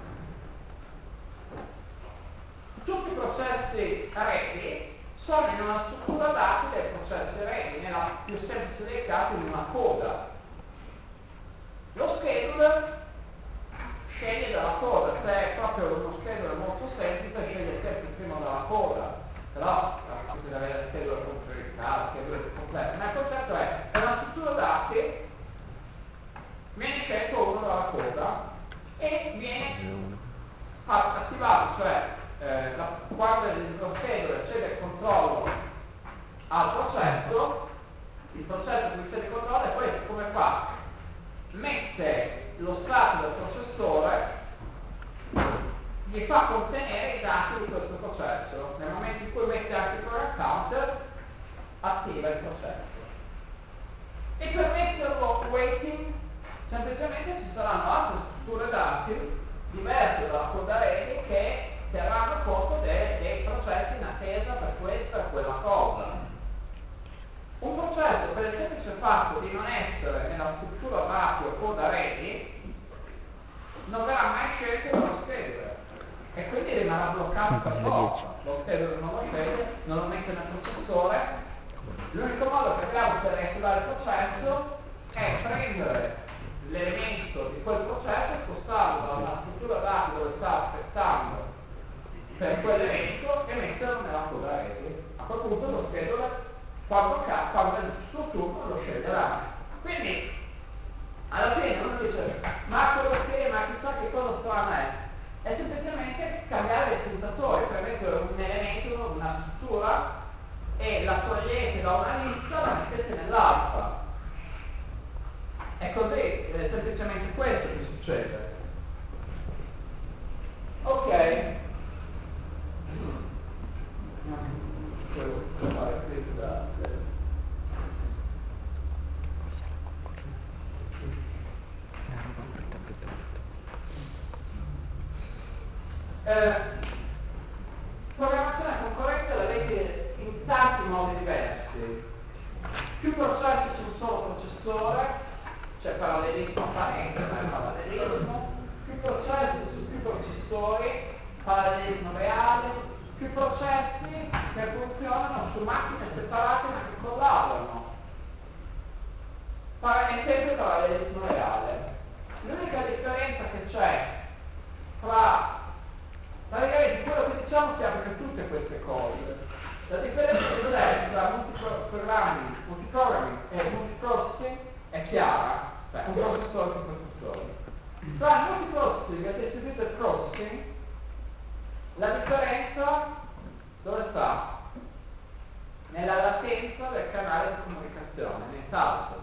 Tutti i processi ready sono in una struttura dati dei processi ready, nella più semplice dei casi in una coda. Lo scheduler sceglie dalla coda, se è proprio uno scheduler molto semplice sceglie sempre prima dalla coda, però si deve avere scheduler con priorità, scheduler più complesso, ma il concetto è che una struttura dati viene scelto uno dalla coda e viene attivato, cioè eh, la, quando lo scheduler cede il controllo al processo, il processo che cede il controllo e poi come fa? Mette lo stato del processore, gli fa contenere i dati di questo processo. Nel momento in cui mette anche il program counter, attiva il processo. E per metterlo waiting, semplicemente ci saranno altre strutture dati diverse dalla coda ready che terranno conto dei, dei processi in attesa per questa o quella cosa. Un processo per il semplice fatto di non essere nella struttura dati o coda ready non verrà mai scelto dallo scheduler e quindi rimarrà bloccato per forza. Lo scheduler non lo sceglie, non lo mette nel processore. L'unico modo che abbiamo per attivare il processo è prendere l'elemento di quel processo e spostarlo da una struttura struttura dati dove sta aspettando per quell'evento e metterlo nella coda rete. A quel punto lo scheduler, quando, quando è il suo turno, lo sceglierà. Quindi, alla fine uno dice, ma quello che, ma chissà che cosa strano è. È semplicemente cambiare il puntatore, prendete un elemento, una struttura, e la togliete da una lista, la mettete nell'altra. È così, è semplicemente questo che succede. Ok. Devo fare questa. Eh, programmazione concorrente la vedi in tanti modi diversi. Più processi su un solo processore, cioè parallelismo apparente, ma è parallelismo, più processi su più processori, parallelismo reale, più processi che funzionano su macchine separate ma che collaborano. Par- esempio parallelismo reale. L'unica differenza che c'è fra praticamente quello che diciamo si apre per tutte queste cose. La differenza che c'è tra multiprogrammi, multiprogramming e multiprocessing è chiara, cioè un processore su processore. Tra il multiprocessing e il distributed processing la differenza dove sta? Nella latenza del canale di comunicazione, nel salto.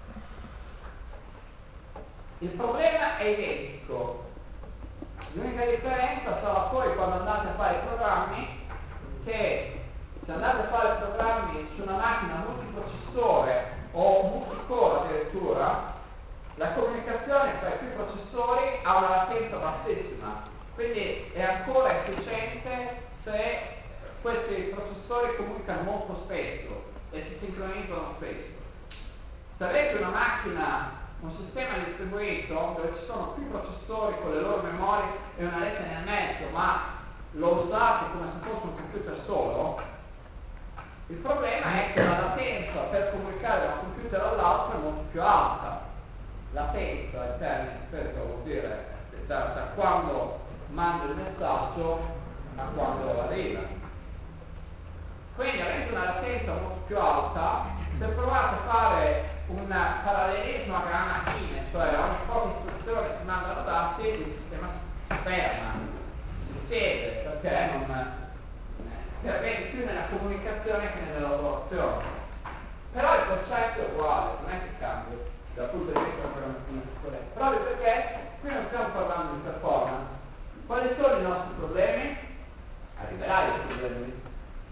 Il problema è identico. L'unica differenza sarà poi quando andate a fare i programmi che se andate a fare programmi su una macchina multiprocessore o multicore addirittura, la comunicazione tra i più processori ha una latenza bassissima, quindi è ancora efficiente se questi processori comunicano molto spesso e si sincronizzano spesso. Se avete una macchina, un sistema distribuito dove ci sono più processori con le loro memorie e una rete nel mezzo, ma lo usate come se fosse un computer solo, il problema è che la latenza per comunicare da un computer all'altro è molto più alta. Latenza, il termine aspetta, vuol dire da, da quando mando il messaggio a quando arriva. Quindi avendo una latenza molto più alta, se provate a fare un parallelismo a gran macchine, cioè ogni poche istruzioni si mandano dati, il sistema si ferma, si siede, perché non interviene più nella comunicazione che nella lavorazione. Però il concetto è uguale, non è che cambia dal punto di vista della programmazione sicurezza. Proprio perché qui non stiamo parlando di performance. Quali sono i nostri problemi? Arriverai ai problemi.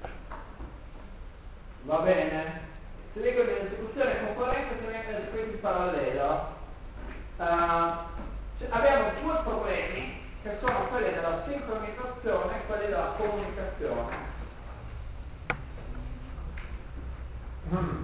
Va bene? Si dicono in esecuzione concorrente si mette l'esecuzione in parallelo. Uh, cioè abbiamo due problemi che sono quelli della sincronizzazione e quelli della comunicazione. Mm.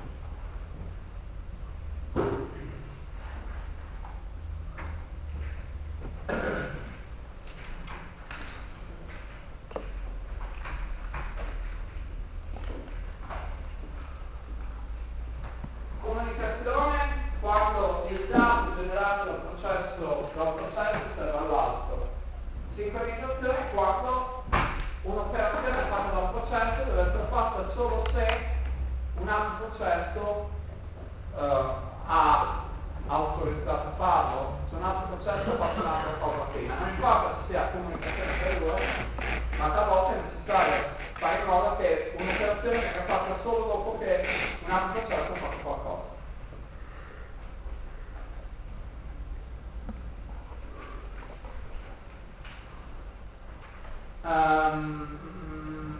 Comunicazione quando il dato generato dal processo da un processo serve all'altro. Sincronizzazione quando un'operazione fatta da un processo deve essere fatta solo se un altro processo uh, ha autorizzato a farlo. Se un altro processo ha fatto un'altra cosa prima. Non importa se sia comunicazione per due, ma talvolta è necessario fare in modo che un'operazione venga fatta solo dopo che un altro processo ha fatto qualcosa. Um,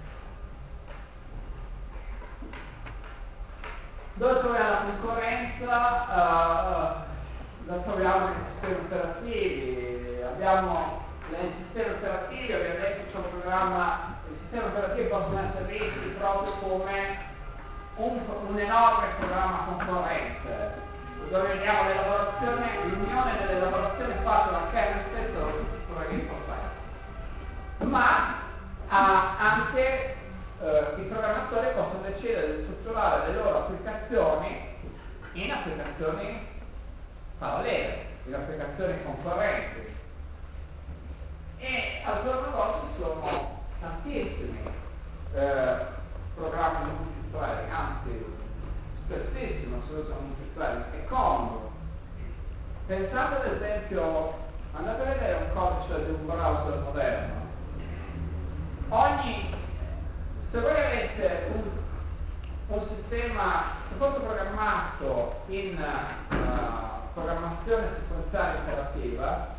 dove troviamo la concorrenza? Uh, la troviamo nei sistemi operativi. Abbiamo nei sistemi operativi, abbiamo detto che c'è un programma, i sistemi operativi possono essere visti proprio come un, un enorme programma concorrente, dove vediamo l'elaborazione, l'unione delle elaborazioni fatte dal kernel stesso da tutti i programmi processi. Ma ha anche eh, i programmatori possono decidere di strutturare le loro applicazioni in applicazioni parallele, in applicazioni concorrenti. e al giorno d'oggi sono tantissimi eh, programmi multithreading, anzi spessissimo si usano multithreading, è comodo. Pensate ad esempio, andate a vedere un codice di un browser moderno. Ogni, se voi avete un, un sistema, se fosse programmato in uh, programmazione sequenziale imperativa,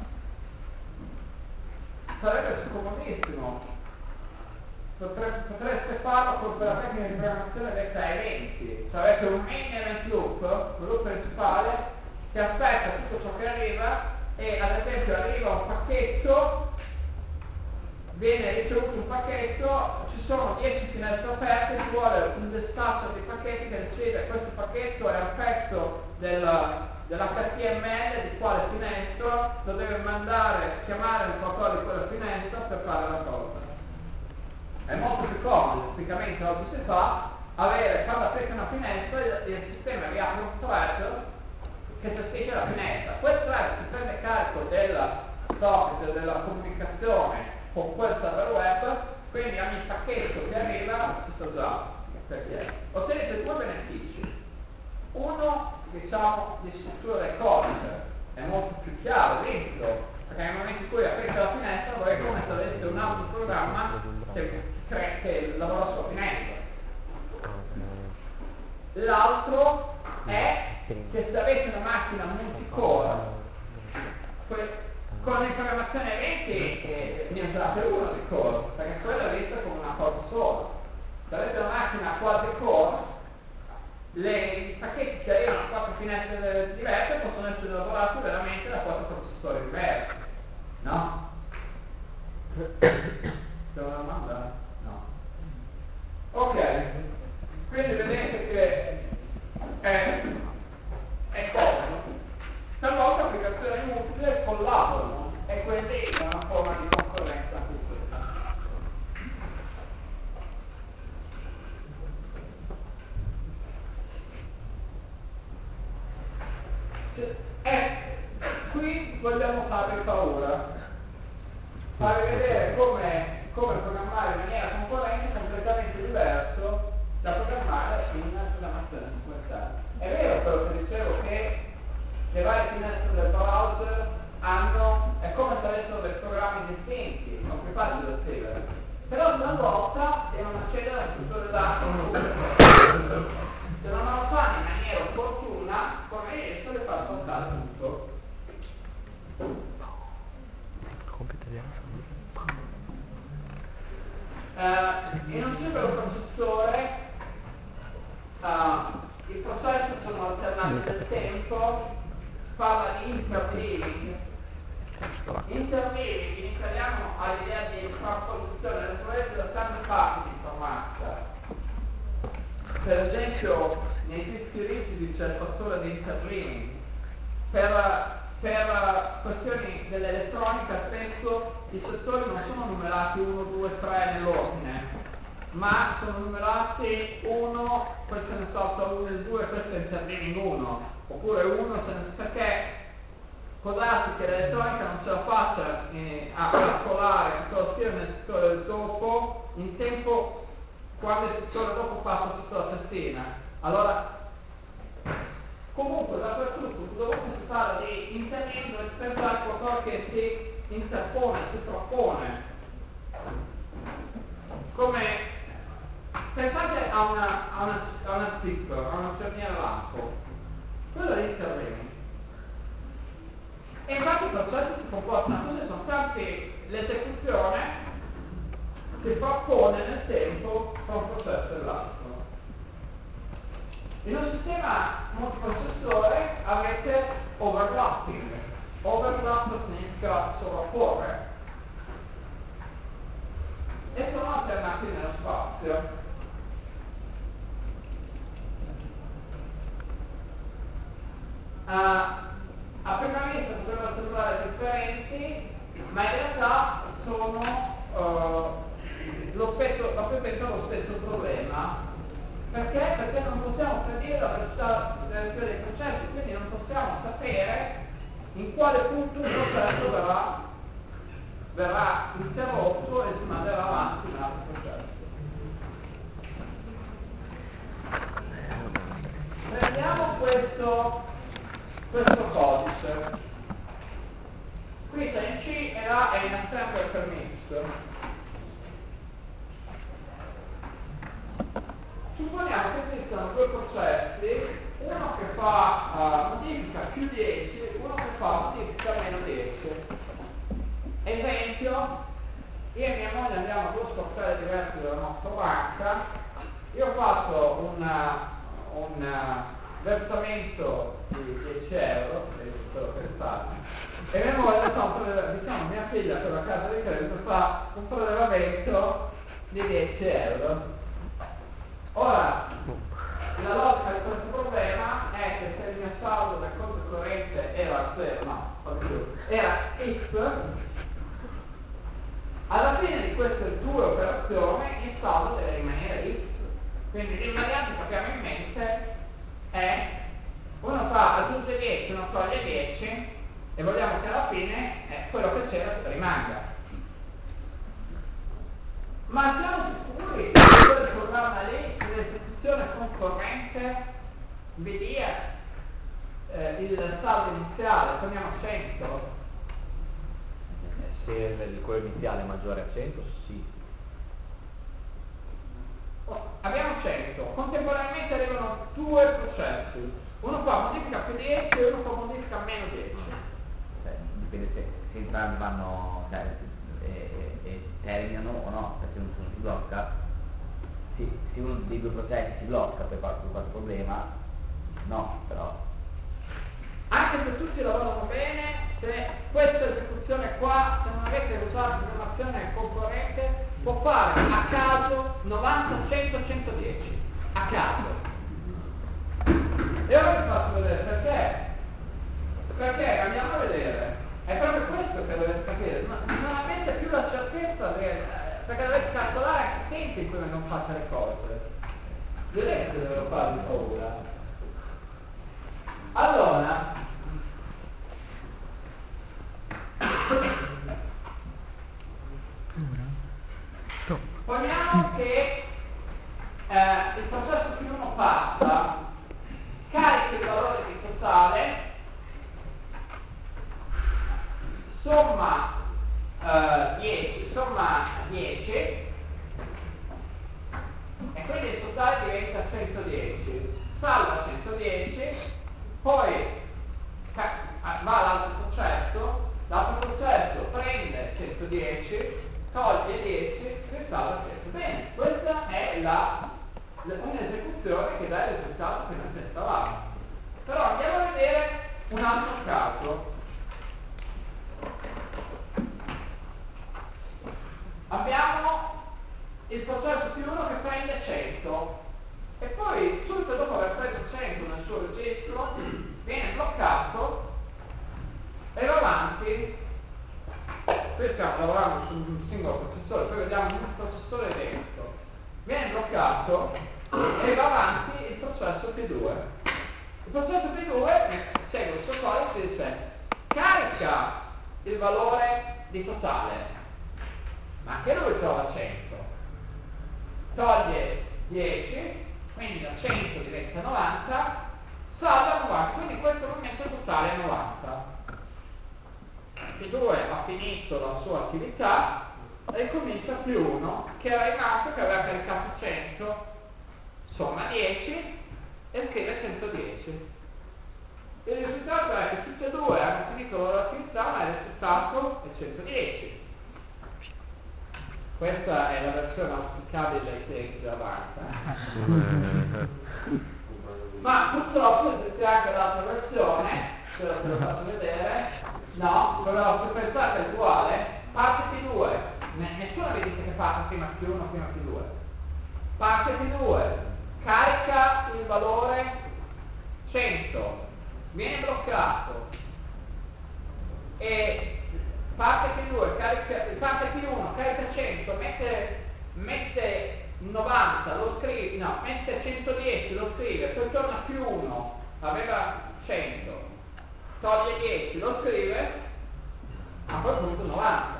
sarebbe comodissimo. Potre, potreste farlo con la tecnica di programmazione detta a eventi, cioè avete un main event loop, un loop principale che aspetta tutto ciò che arriva e ad esempio arriva un pacchetto, viene ricevuto un pacchetto, ci sono dieci finestre aperte, ci vuole un dispatcher di pacchetti che decide questo pacchetto è un pezzo del, dell'H T M L di quale finestra, lo deve mandare, chiamare il protocollo di quella finestra per fare la cosa. È molto più comodo, tipicamente oggi si fa, avere, quando aprite una finestra, il, il sistema vi apre un thread che gestisce la finestra. Quel thread si prende carico della socket, della comunicazione con quel server web, quindi ogni pacchetto che arriva si sa già perché. Ottenete due benefici. Uno, diciamo, di struttura del codice, è molto più chiaro, limpido, perché nel momento in cui aprite la finestra voi è come se aveste un altro programma che, che, che lavora sulla finestra. L'altro è che se avete una macchina multicore con l'informazione eventi eh, ne usate uno di core, perché quello è visto come una cosa sola. Se avete una macchina quasi core, le, i pacchetti che arrivano a quattro finestre diverse possono essere lavorati veramente da quattro processori diversi. No? C'è una domanda? No. Ok, quindi vedete che è, è comodo. Talvolta applicazioni multiple collaborano e quindi è una forma di concorrenza anche questa. E qui vogliamo farvi paura, farvi vedere come, come programmare in maniera concorrente completamente diverso da programmare in programmazione sequenziale. È vero quello che dicevo che le varie finestre del browser hanno, è come se avessero dei programmi distinti, sono più facili da scrivere, però talvolta devono accedere alle strutture dati se non lo fanno in maniera opportuna, come riesco le far saltare tutto. Uh, in un singolo processore uh, i processi sono alternati nel tempo. Parla di interleaving. Interleaving in italiano ha l'idea di trasposizione delle fluenze da tante parti di informatica. Per esempio nei dischi rigidi c'è il fattore di interleaving. Per, per questioni dell'elettronica spesso i settori non sono numerati uno, due, tre nell'ordine, ma sono numerati uno, questo ne salta uno e due, questo è interleaving uno. Oppure uno, perché può darsi che l'elettronica non ce la faccia eh, a calcolare cosa sia nel settore del dopo in tempo quando il settore dopo passa sotto la testina. Allora, comunque dappertutto dove si parla di interleaving dove si pensa a qualcosa che si interpone, si propone. Come pensate a una, a una, a una stick, a una cerniera lampo. Quello è l'interleaving. E infatti i processi si comportano così, sono sempre l'esecuzione che propone nel tempo tra un processo e l'altro. In un sistema multiprocessore avete overlapping. Overlap significa sovrapporre. E sono alternati nello spazio. Uh, a prima vista potrebbero sembrare differenti, ma in realtà sono uh, lo stesso, lo stesso problema. Perché? Perché non possiamo predire la velocità dei processi, quindi non possiamo sapere in quale punto il processo verrà verrà interrotto e si manderà avanti un altro processo. Prendiamo questo, questo codice. Qui sta in C e A è in assembler per mix. Supponiamo che esistano due processi, uno che fa uh, modifica più dieci, uno che fa modifica meno dieci. Esempio, io e mia moglie andiamo a due sportelli diversi della nostra banca, io ho fatto un, un versamento di dieci euro, quello che è stato, e mia moglie, diciamo mia figlia per la casa di credito fa un prelevamento di dieci euro. Ora, la logica di questo problema è che se il mio saldo del conto corrente era zero, no, era X, alla fine di queste due operazioni il saldo deve rimanere X. Quindi l'invariante che abbiamo in mente è uno fa aggiunge dieci, uno toglie dieci e vogliamo che alla fine eh, quello che c'era rimanga. Ma siamo sicuri che quel programma lì, l'esecuzione concorrente, vi dia eh, il saldo iniziale, poniamo cento? Se il quello iniziale è maggiore a cento, sì. Oh, abbiamo cento, contemporaneamente arrivano due processi, uno fa modifica più dieci e uno fa modifica meno dieci. Cioè, dipende se, se entrambi vanno, cioè, e, e, e terminano o no, perché uno si blocca. Sì, se uno dei due processi si blocca per qualche, qualche problema, no, però. Anche se tutti lavorano bene, se questa esecuzione qua, se non avete usato informazione concorrente, può fare a caso novanta, cento, centodieci. A caso. E ora vi faccio vedere perché. Perché andiamo a vedere. È proprio questo che dovete capire. Non, non avete più la certezza del, perché dovete calcolare anche i tempi in cui non fate le cose. Vedete che devo fare di paura. Allora, poniamo che eh, il processo più uno passa, carica il valore di totale, somma eh, dieci, somma dieci, e quindi il totale diventa centodieci, salva centodieci, poi va all'altro processo, l'altro processo prende centodieci, toglie dieci, risalva cento. Bene, questa è la, un'esecuzione che dà il risultato che noi pensavamo. Però andiamo a vedere un altro caso. Abbiamo il processo più uno che prende cento e poi subito dopo aver preso cento nel suo registro viene bloccato e va avanti. Qui stiamo lavorando su un singolo processore, poi vediamo un processore dentro, viene bloccato e va avanti il processo P due. Il processo P due segue il suo codice e dice carica il valore di totale, ma anche lui trova cento, toglie dieci, quindi da cento diventa novanta, salva novanta, quindi questo movimento totale è novanta. P due ha finito la sua attività e comincia più uno che era rimasto, che aveva caricato cento, somma dieci e scrive centodieci. Il risultato è che tutti e due hanno finito la loro attività, ma il risultato è centodieci. Questa è la versione auspicabile ai tempi della banca. Ma purtroppo esiste anche l'altra versione, se ve lo faccio vedere. No, però se pensate è uguale, parte P due, nessuno vi dice che parte prima P uno, prima P due. Parte P due, carica il valore cento, viene bloccato, e parte P due, carica, parte P uno, carica cento, mette, mette novanta, lo scrive, no, mette centodieci, lo scrive, poi torna P uno, aveva cento. Toglie dieci, lo scrive, a quel punto novanta.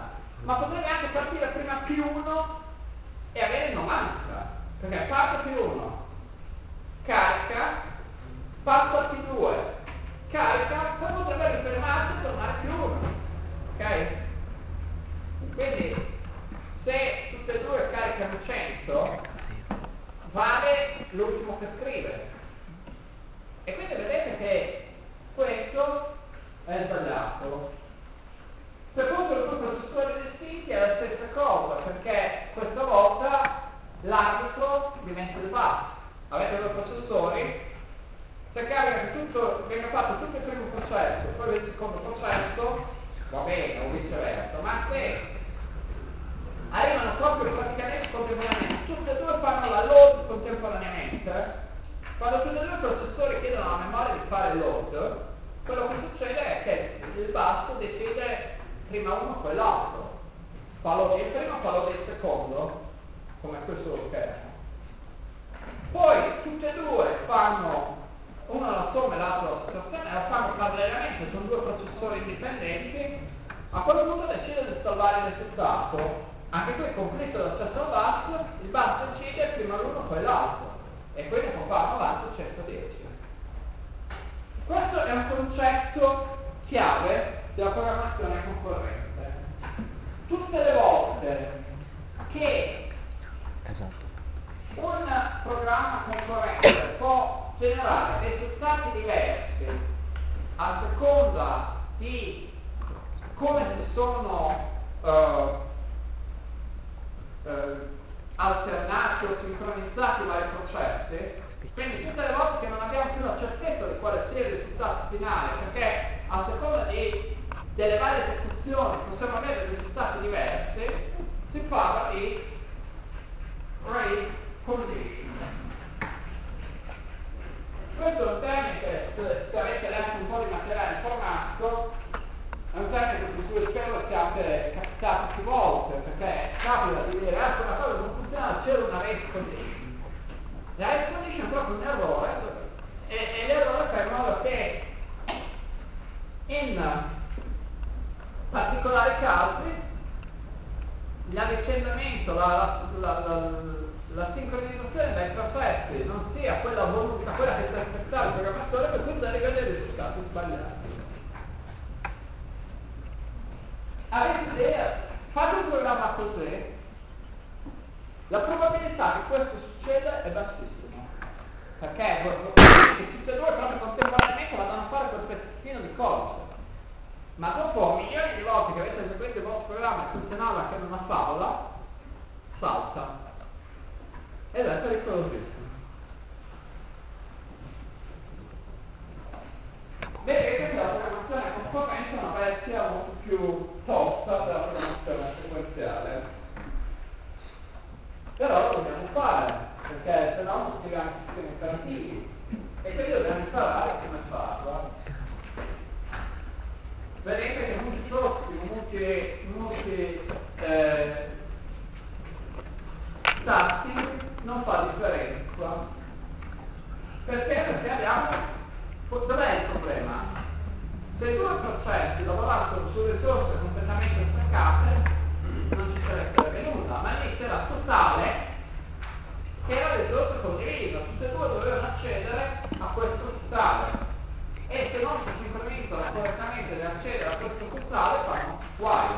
ma potrebbe anche partire prima più uno e avere novanta, perché parte più uno, carica, passa più due, carica, poi potrebbe rifermarsi e tornare più uno, ok? Quindi se tutte e due caricano cento, vale l'ultimo che scrive. E quindi vedete che questo è sbagliato. Se fossero due processori distinti è la stessa cosa, perché questa volta l'arbitro diventa il bus. Avete due processori, se carica che tutto, viene fatto tutto il primo processo, poi il secondo processo, va bene, o viceversa, ma se arrivano proprio praticamente contemporaneamente, tutti e due fanno la load contemporaneamente, quando tutti e due i processori chiedono alla memoria di fare il load, quello che succede è che il bus decide prima uno poi l'altro, fa load il primo, fa load il secondo, come questo lo schermo. Poi tutti e due fanno, uno la somma e l'altro la situazione, la fanno parallelamente, sono due processori indipendenti, a quel punto decide di salvare il risultato. Anche qui completo lo stesso bus, il bus decide prima l'uno poi l'altro, e quindi può fare novanta centodieci. Questo è un concetto chiave della programmazione concorrente. Tutte le volte che Esatto. un programma concorrente può generare risultati diversi a seconda di come si sono uh, uh, alternati o sincronizzati i vari processi, quindi tutte le volte che non abbiamo più la certezza di quale sia il risultato finale, perché a seconda di, delle varie esecuzioni possiamo avere risultati diversi, si parla di race condition. Questo è un termine che, se avete letto un po' di materiale informatico, è un termine di cui spero siate capitati più volte, perché capita di dire ah, quella cosa non funziona, c'era una race condition. La race condition è proprio un errore, e, e l'errore fa in modo che in particolari casi l'avvicendamento, la, la, la, la, la sincronizzazione dai processi non sia quella voluta, quella che si aspettava il programmatore, per cui arriva dei risultati sbagliati. Avete idea? Fate un programma così, la probabilità che questo succeda è bassissima, perché tutti e due proprio contemporaneamente vanno a fare quel pezzettino di codice, ma dopo milioni di volte che avete eseguito il vostro programma e funzionava che una favola, salta ed è pericolosissimo. Vedete che la programmazione concorrente è una bestia molto più tosta della programmazione sequenziale, però lo dobbiamo fare, perché se no non scriviamo sistemi operativi e quindi dobbiamo imparare come farlo. Vedete che molti prossimi, molti, molti eh, tasti non fa differenza. Perché? Perché abbiamo... Dov'è il problema? Se due processi lavorassero su risorse completamente staccate, non ci sarebbe nulla, ma lì c'era totale che era risorsa condivisa, tutte e due dovevano accedere a questo totale. E se non si sincronizzano correttamente di accedere a questo totale fanno guai.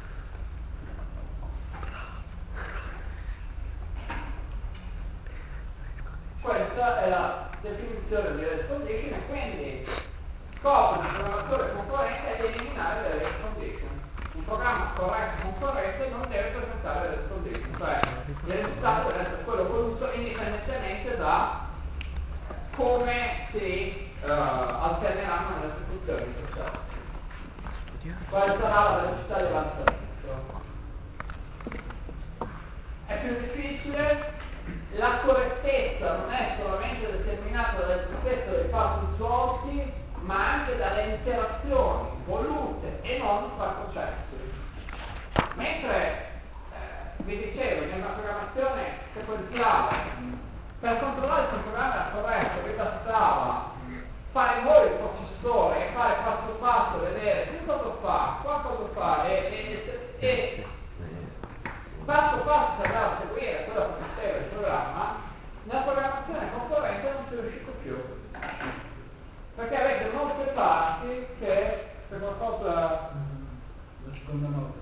Questa è la definizione di race condition e quindi scopo del programmatore concorrente è di eliminare le race condition. Un programma corretto concorrente non deve presentare le race condition, cioè il risultato deve essere quello voluto indipendentemente da come si uh, alterneranno le esecuzioni di processi. Quale sarà la velocità di avanzamento? È più difficile. La correttezza non è solamente determinata dall'esistenza dei passi svolti, ma anche dalle interazioni volute e non tra processi. Mentre eh, vi dicevo, nella programmazione sequenziale, per controllare se il programma era corretto, vi bastava fare voi il processore e fare passo passo, vedere che cosa fa, qua cosa fa, e, e, e, e passo passo se andavo a seguire quello che faceva il programma, nella programmazione concorrente non ci riuscito più. Perché avete molte parti che se qualcosa La seconda nota.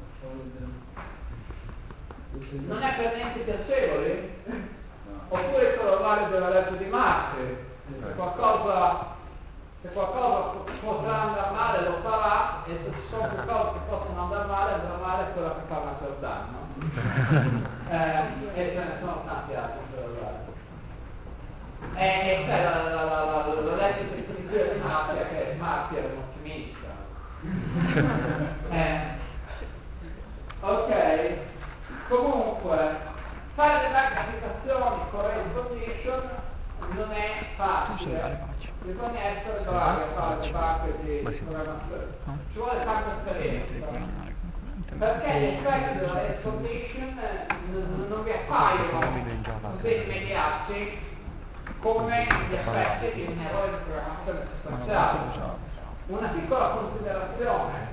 non è per niente piacevoli, oppure il corollario della legge di Marx, se qualcosa, se qualcosa potrà andare male lo farà, e se ci sono più cose che possono andare male, andrà male quella che fa maggior danno. eh, e ce ne sono tanti altri corollari. E, e c'è la, la, la, la, la legge definitiva di Marx, che Marx era un ottimista. eh, ok. Comunque, fare delle applicazioni con race condition non è facile, bisogna essere bravi a fare le parti di programmazione, ci vuole tanta esperienza, perché gli effetti della race condition non, non vi appaiono così immediati come gli effetti di un errore di programmazione sostanziale. Una piccola considerazione.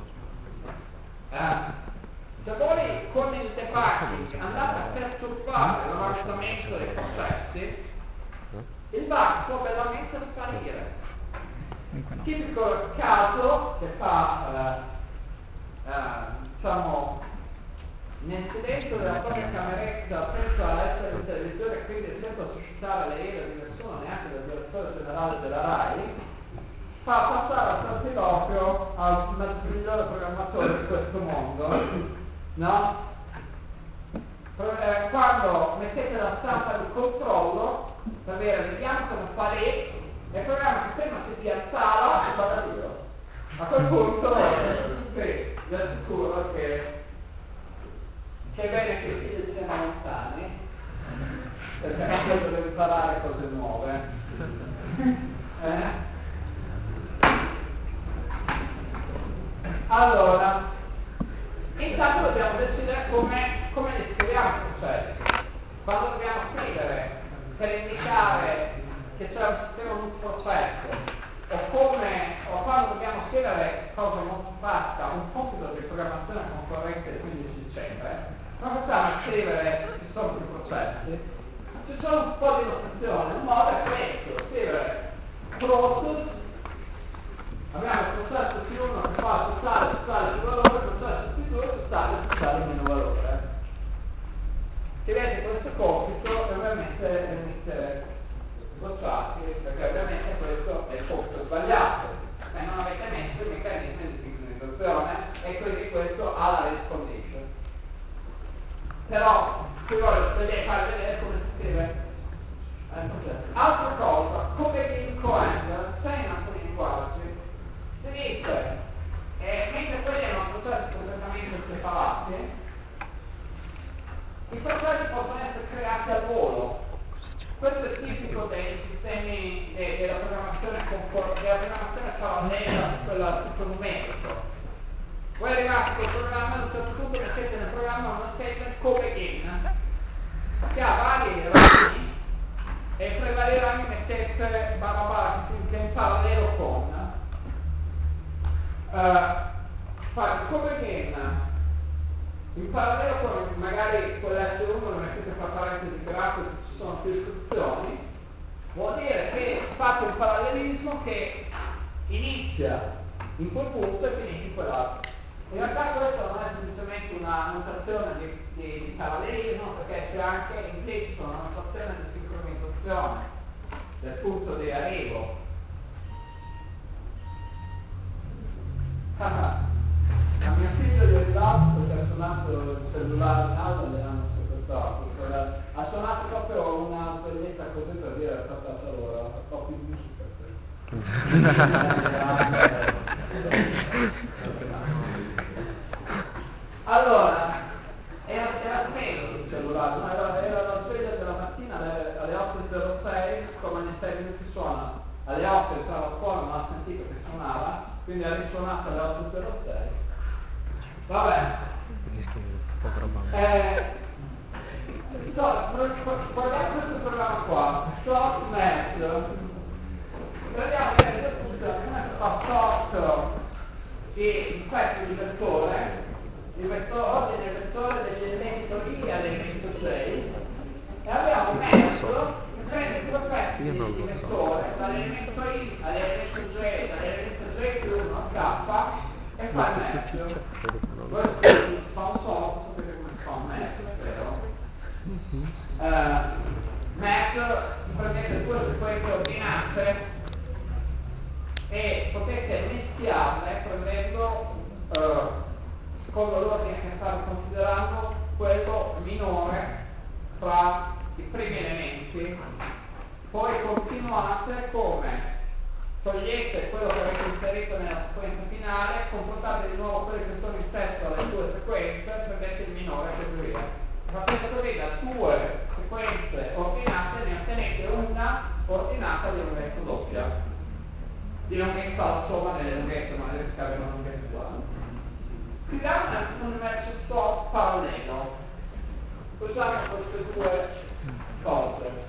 Eh, Se voi con il debugging andate a perturbare l'avanzamento dei processi, il bug può bellamente sparire. Tipico caso che fa, eh, eh, diciamo, nel silenzio della propria cameretta, senza essere in televisione e quindi senza suscitare le ire di nessuno, neanche del direttore generale della RAI, fa passare al trasloco al migliore programmatore di questo mondo. No? Eh, quando mettete la stampa di controllo, per avere, vediamo come fa lì, e il programma che prima si piazzava e va da Dio. A quel punto, sì, vi assicuro che, che è bene che i figli siano lontani, perché anche deve imparare cose nuove. Eh? Allora, intanto dobbiamo decidere come, come li scriviamo i processi. Quando dobbiamo scrivere per indicare che c'è un sistema di un processo, o come, o quando dobbiamo scrivere cosa non basta, un compito di programmazione concorrente del quindici dicembre, non possiamo scrivere che ci sono più processi, ci sono un po' di notazione, un modo è questo, scrivere process. Abbiamo il processo T uno che fa totale, totale più valore, il processo T due totale, totale meno valore. Scrivete questo compito e ovviamente emettere bocciati, perché ovviamente questo è il compito sbagliato, e non avete messo il meccanismo di sincronizzazione, e quindi questo ha la race condition. Però qui voglio far vedere come si scrive. Altra cosa, come l'incoender, c'è in alcuni linguaggi. Si dice, eh, mentre quelli erano processi completamente separati, i processi possono essere creati al volo. Questo è tipico dei sistemi de, della programmazione confor- della programmazione parallela, quella tipo numerico. Voi arrivate col programma, a un certo punto mettete nel programma uno statement come in, che ha vari rami, e fra i vari rami mettete barra barra che è in parallelo con. Uh, fare come in in parallelo con magari quell'S uno lo mettete fra parentesi grafiche, ci sono più istruzioni, vuol dire che fate un parallelismo che inizia in quel punto e finisce in quell'altro. In realtà questa non è semplicemente una notazione di, di, di parallelismo, perché c'è anche implicito una notazione di sincronizzazione del punto di arrivo. Ah, a mio figlio gli è arrivato perché ha suonato il cellulare in aula e gli hanno sequestrato. Ha suonato proprio una sveglietta così per dire è stata allora, ha fatto più musica allora, era, era spento il cellulare, ma era, era la sveglia della mattina alle, alle otto e zero sei, come ogni sei minuti suona. Alle otto stava a scuola, non ha sentito che suonava, quindi ha risuonato alle otto e zero sei. Vabbè. Eh, so, guardate questo programma qua, Short Match. Prendiamo che funziona, come fa sort di questo di vettore, il vettore ordine il vettore dell'elemento I all'elemento J e abbiamo un mezzo che prende due pezzi di vettore dall'elemento I all'elemento J, dall'elemento J più uno a K e fa il mezzo. Questo fa un soldo, sapete come si fa un mezzo, vero? Uh, mezzo prendete due sequenze ordinate e potete mischiarle prendendo uh, secondo l'ordine che state considerando quello minore fra i primi elementi, poi continuate come togliete quello che avete inserito nella sequenza finale, confrontate di nuovo quelli che sono in testo alle due sequenze, prendete il minore e così via. Facendo così da due sequenze ordinate ne ottenete una ordinata di lunghezza doppia, di lunghezza la somma delle lunghezze, ma deve scavare una lunghezza uguale. Si dà un universo stop parallelo. Usiamo queste due cose.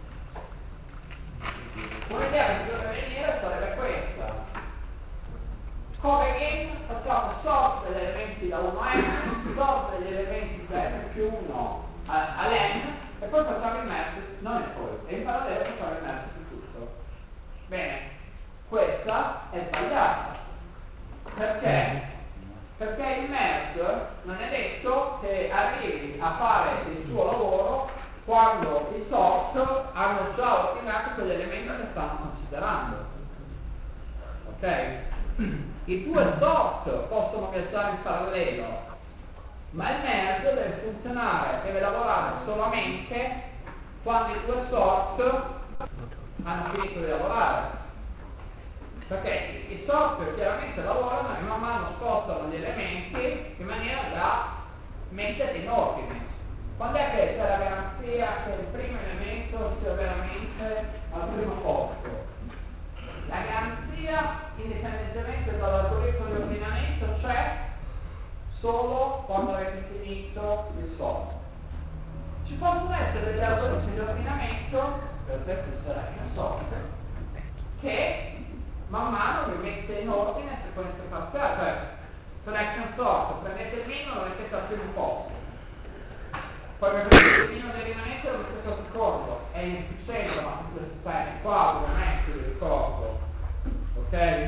Un'idea che bisogna venire sarebbe questa. Come in facciamo sort degli elementi da uno a n, sort degli elementi da n più uno all'n e poi facciamo il merge, non è poi, e in parallelo facciamo il merge di tutto. Bene, questa è sbagliata. Perché? Perché il merge non è detto che arrivi a fare il suo lavoro quando i sort hanno già ordinato quegli elementi che stanno considerando. Ok? I due sort possono viaggiare in parallelo, ma il merge deve funzionare, deve lavorare solamente quando i due sort hanno finito di lavorare. Perché i sort chiaramente lavorano e man mano spostano gli elementi in maniera da metterli in ordine. Quando è che c'è la garanzia che il primo elemento sia veramente al primo posto? La garanzia, indipendentemente dall'algoritmo di ordinamento, c'è solo quando avete finito il sort. Ci possono essere degli algoritmi di ordinamento, per esempio il selection sort, che man mano vi mette in ordine sequenze parziali, cioè selection sort, prendete il minimo e lo mettete al primo posto, poi prendete il minimo di ordinamento e lo mettete al secondo, è insufficiente, ma questo stai qua, ovviamente, vi ricordo, ok?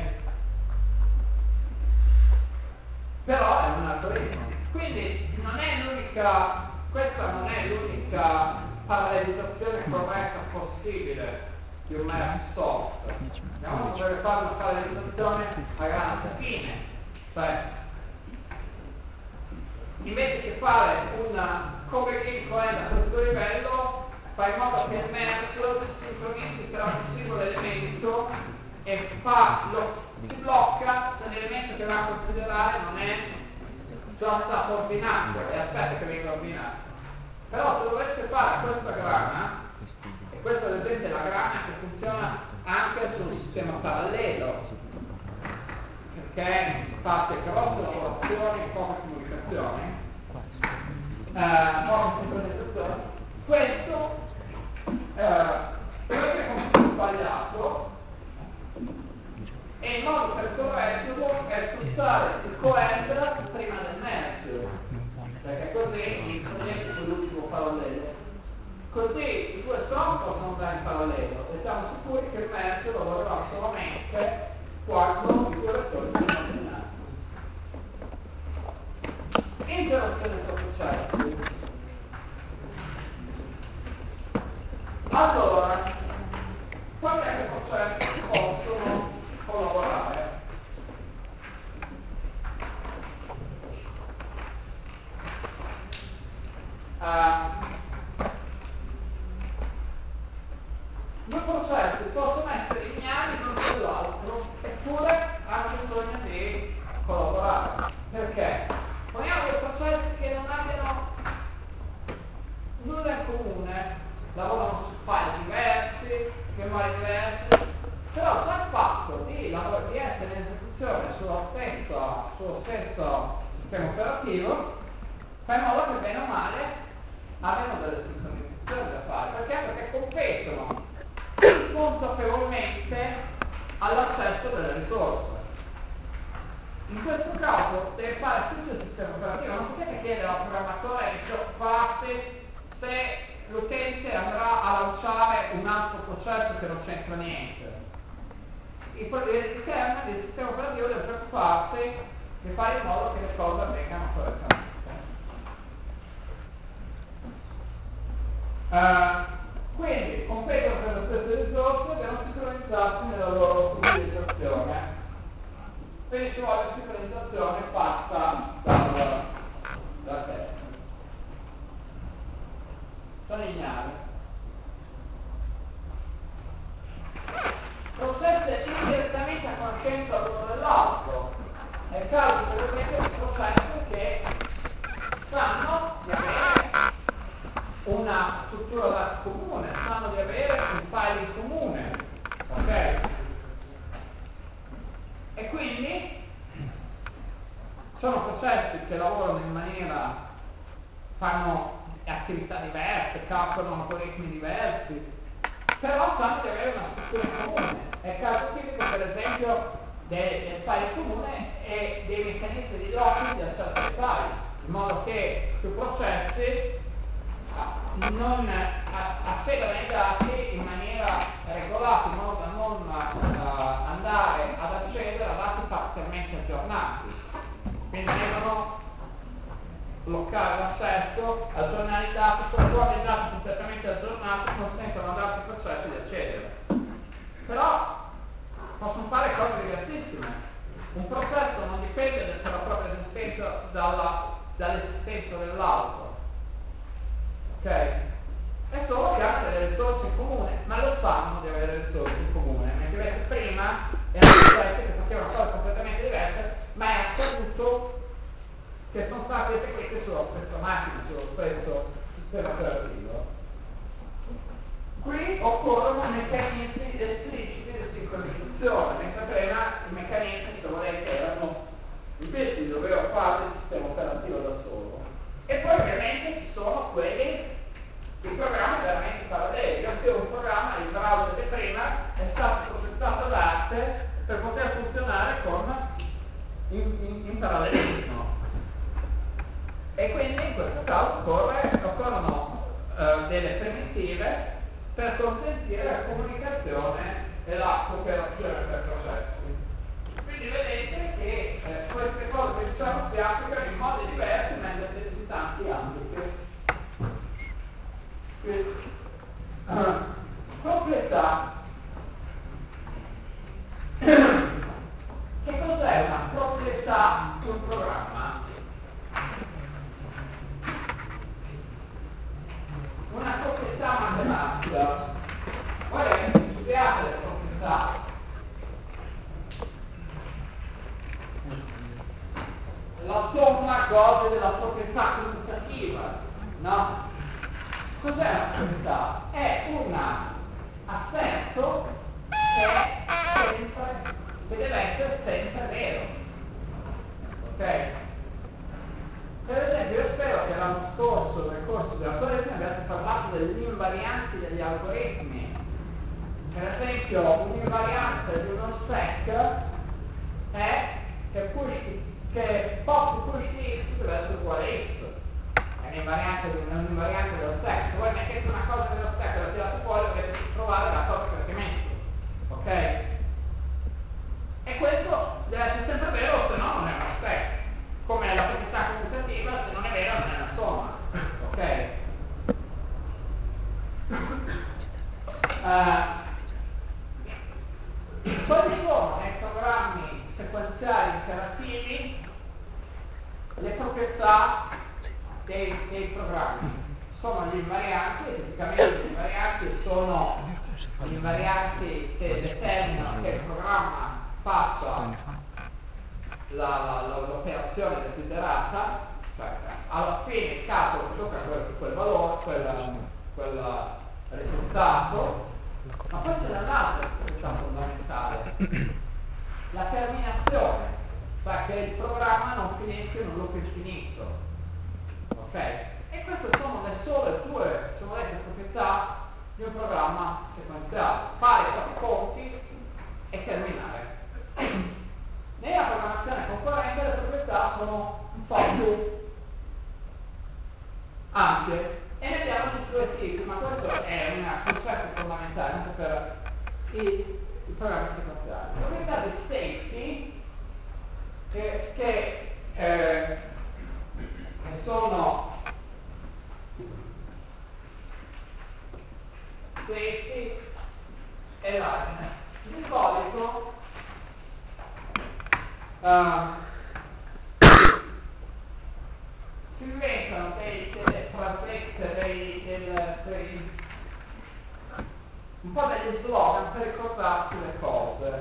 Però è un algoritmo, quindi non è l'unica, questa non è l'unica parallelizzazione corretta possibile di un merge sort. Andiamo a dover fare una parallelizzazione a grande fine, cioè invece che fare una covering coenda a questo livello, fa in modo che il merge si sincronizzi tra un singolo elemento e fa, lo, si blocca se l'elemento che va a considerare non è già stato ordinato e aspetta che venga ordinato. Però se dovesse fare questa grana, e questa ad esempio è la grana che funziona anche sul sistema parallelo, perché fate grosse lavorazioni e poche comunicazioni, eh, poche sincronizzazioni, questo eh, questo è come sbagliato e il modo per correggerlo è sfruttare il coend prima del merge, perché così i progetti sono l'ultimo parallelo. Così i due sort possono andare in parallelo e siamo sicuri che il merge lo lavorerà solamente quando i due vettori sono ordinati. Interazione tra processi. Allora, quando è che i processi possono collaborare? Uh, due processi possono essere lineari l'uno dell'altro, eppure hanno bisogno di collaborare. Perché? Poniamo due processi che non abbiano nulla in comune, lavorano su file diversi, memorie diverse, però già il fatto di, di essere in esecuzione sullo stesso, sullo stesso sistema operativo fa in modo che bene o male abbiano delle sincronizzazioni da fare. Perché? Perché competono consapevolmente all'accesso delle risorse. In questo caso deve fare tutto il sistema operativo, non potete chiedere al programmatore di preoccuparsi se l'utente andrà a lanciare un altro processo che non c'entra niente. Il, il kernel del sistema operativo deve preoccuparsi di fare in modo che le cose avvengano correttamente. Uh, quindi competono per le stesse risorse e devono sincronizzarsi nella loro utilizzazione. Quindi ci vuole sincronizzazione fatta dal, dalla testa. Sono ignari. Processi indirettamente a conoscenza l'uno dell'altro. È il caso per esempio di processi che sanno di avere una struttura dati comune, sanno di avere un file in comune, ok? E quindi sono processi che lavorano in maniera, fanno attività diverse, calcolano algoritmi diversi, però sanno di avere una struttura comune. È il caso tipico per esempio del, del file comune e dei meccanismi di locking di accesso ai file, in modo che sui processi non accedano ai dati in maniera regolata, in modo da non uh, andare ad accedere a dati parzialmente aggiornati. Quindi devono bloccare l'accesso, aggiornare i dati, solo quando i dati completamente aggiornati consentono ad altri processi di accedere. Però possono fare cose diversissime. Un processo non dipende dalla propria esistenza dalla, dall'esistenza dell'altro. Ok? È solo che hanno delle risorse in comune, ma lo sanno di avere risorse in comune. Mentre invece prima erano processi che facevano cose completamente diverse, ma è accaduto che sono stati eseguiti sulla stessa macchina, sullo stesso sistema operativo. Qui occorrono meccanismi espliciti di sincronizzazione, mentre prima i meccanismi, se volete, erano impliciti, dovevo fare il sistema operativo da solo. E poi ovviamente ci sono quelli, i programmi veramente paralleli. Io scrivo un programma, il browser di prima è stato processato da arte per poter funzionare con in, in, in parallelismo. E quindi in questo caso occorre, occorrono uh, delle primitive per consentire la comunicazione e la cooperazione tra processi. Quindi vedete che eh, queste cose diciamo si applicano in modi diversi ma in tanti ambiti. Quindi, uh, proprietà. Che cos'è una proprietà di un programma? Una proprietà matematica. Voi avete studiato le proprietà. La somma gode della proprietà commutativa, no? Cos'è una proprietà? È un asserto che è sempre, che deve essere sempre vero. Ok? Per esempio, io spero che l'anno scorso, nel corso dell'algoritmi, abbiate parlato degli invarianti degli algoritmi. Per esempio, un'invarianza di uno stack è che, push, che pop push x deve essere uguale a x. È un'invarianza di un'invarianza dello stack. Se voi mettete una cosa dello stack e la tirate fuori, dovete trovare la cosa che avete messo. Ok? E questo deve essere sempre vero, se no non è uno stack. Come la proprietà commutativa, se non è vera non è una somma. Ok? Uh, quali sono nei programmi sequenziali interattivi le proprietà dei, dei programmi? Sono gli invarianti, e tipicamente gli invarianti sono gli invarianti che determinano che il programma faccia La, la, la, l'operazione desiderata, cioè alla fine il calcolo tocca quel, quel valore, quel, quel risultato, ma poi c'è un'altra proprietà fondamentale, la terminazione, cioè che il programma non finisce in un loop infinito, ok? E queste sono le sole due, se volete, proprietà di un programma sequenziale: fare i conti e terminare. Nella programmazione concorrente le proprietà sono un po' più ampie e ne abbiamo di due tipi, ma questo è un concetto fondamentale anche per i, i programmi sequenziali. La proprietà del safety che, che, eh, che sono safety e line. Di solito uh, si inventano dei, delle frasette, dei, del, dei, un po' degli slogan per ricordarsi le cose.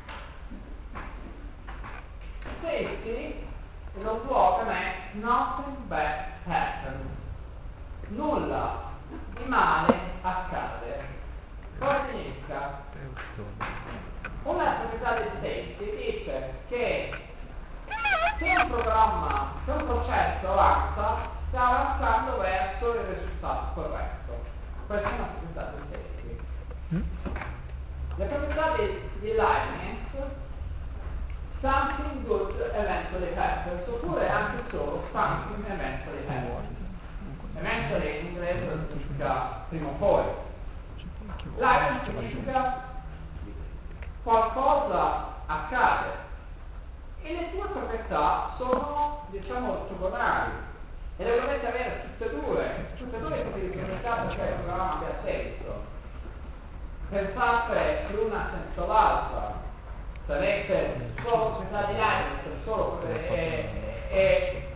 Safety, lo slogan è nothing bad happens. Nulla di male accade. Cosa significa? Una proprietà del safety dice che se un programma, se un processo avanza, sta avanzando verso il risultato corretto. Questa è una proprietà del safety. La proprietà di, di alignment, something good eventually happens, oppure anche solo something eventually happens. Eventually in inglese significa prima o poi. L'alignment significa qualcosa accade e le due proprietà sono, diciamo, ortogonali e le dovete avere tutte e due, tutte e due i tipi di proprietà perché il programma abbia senso. Pensate l'una senza l'altra, se avete solo proprietà di alignment solo e, e,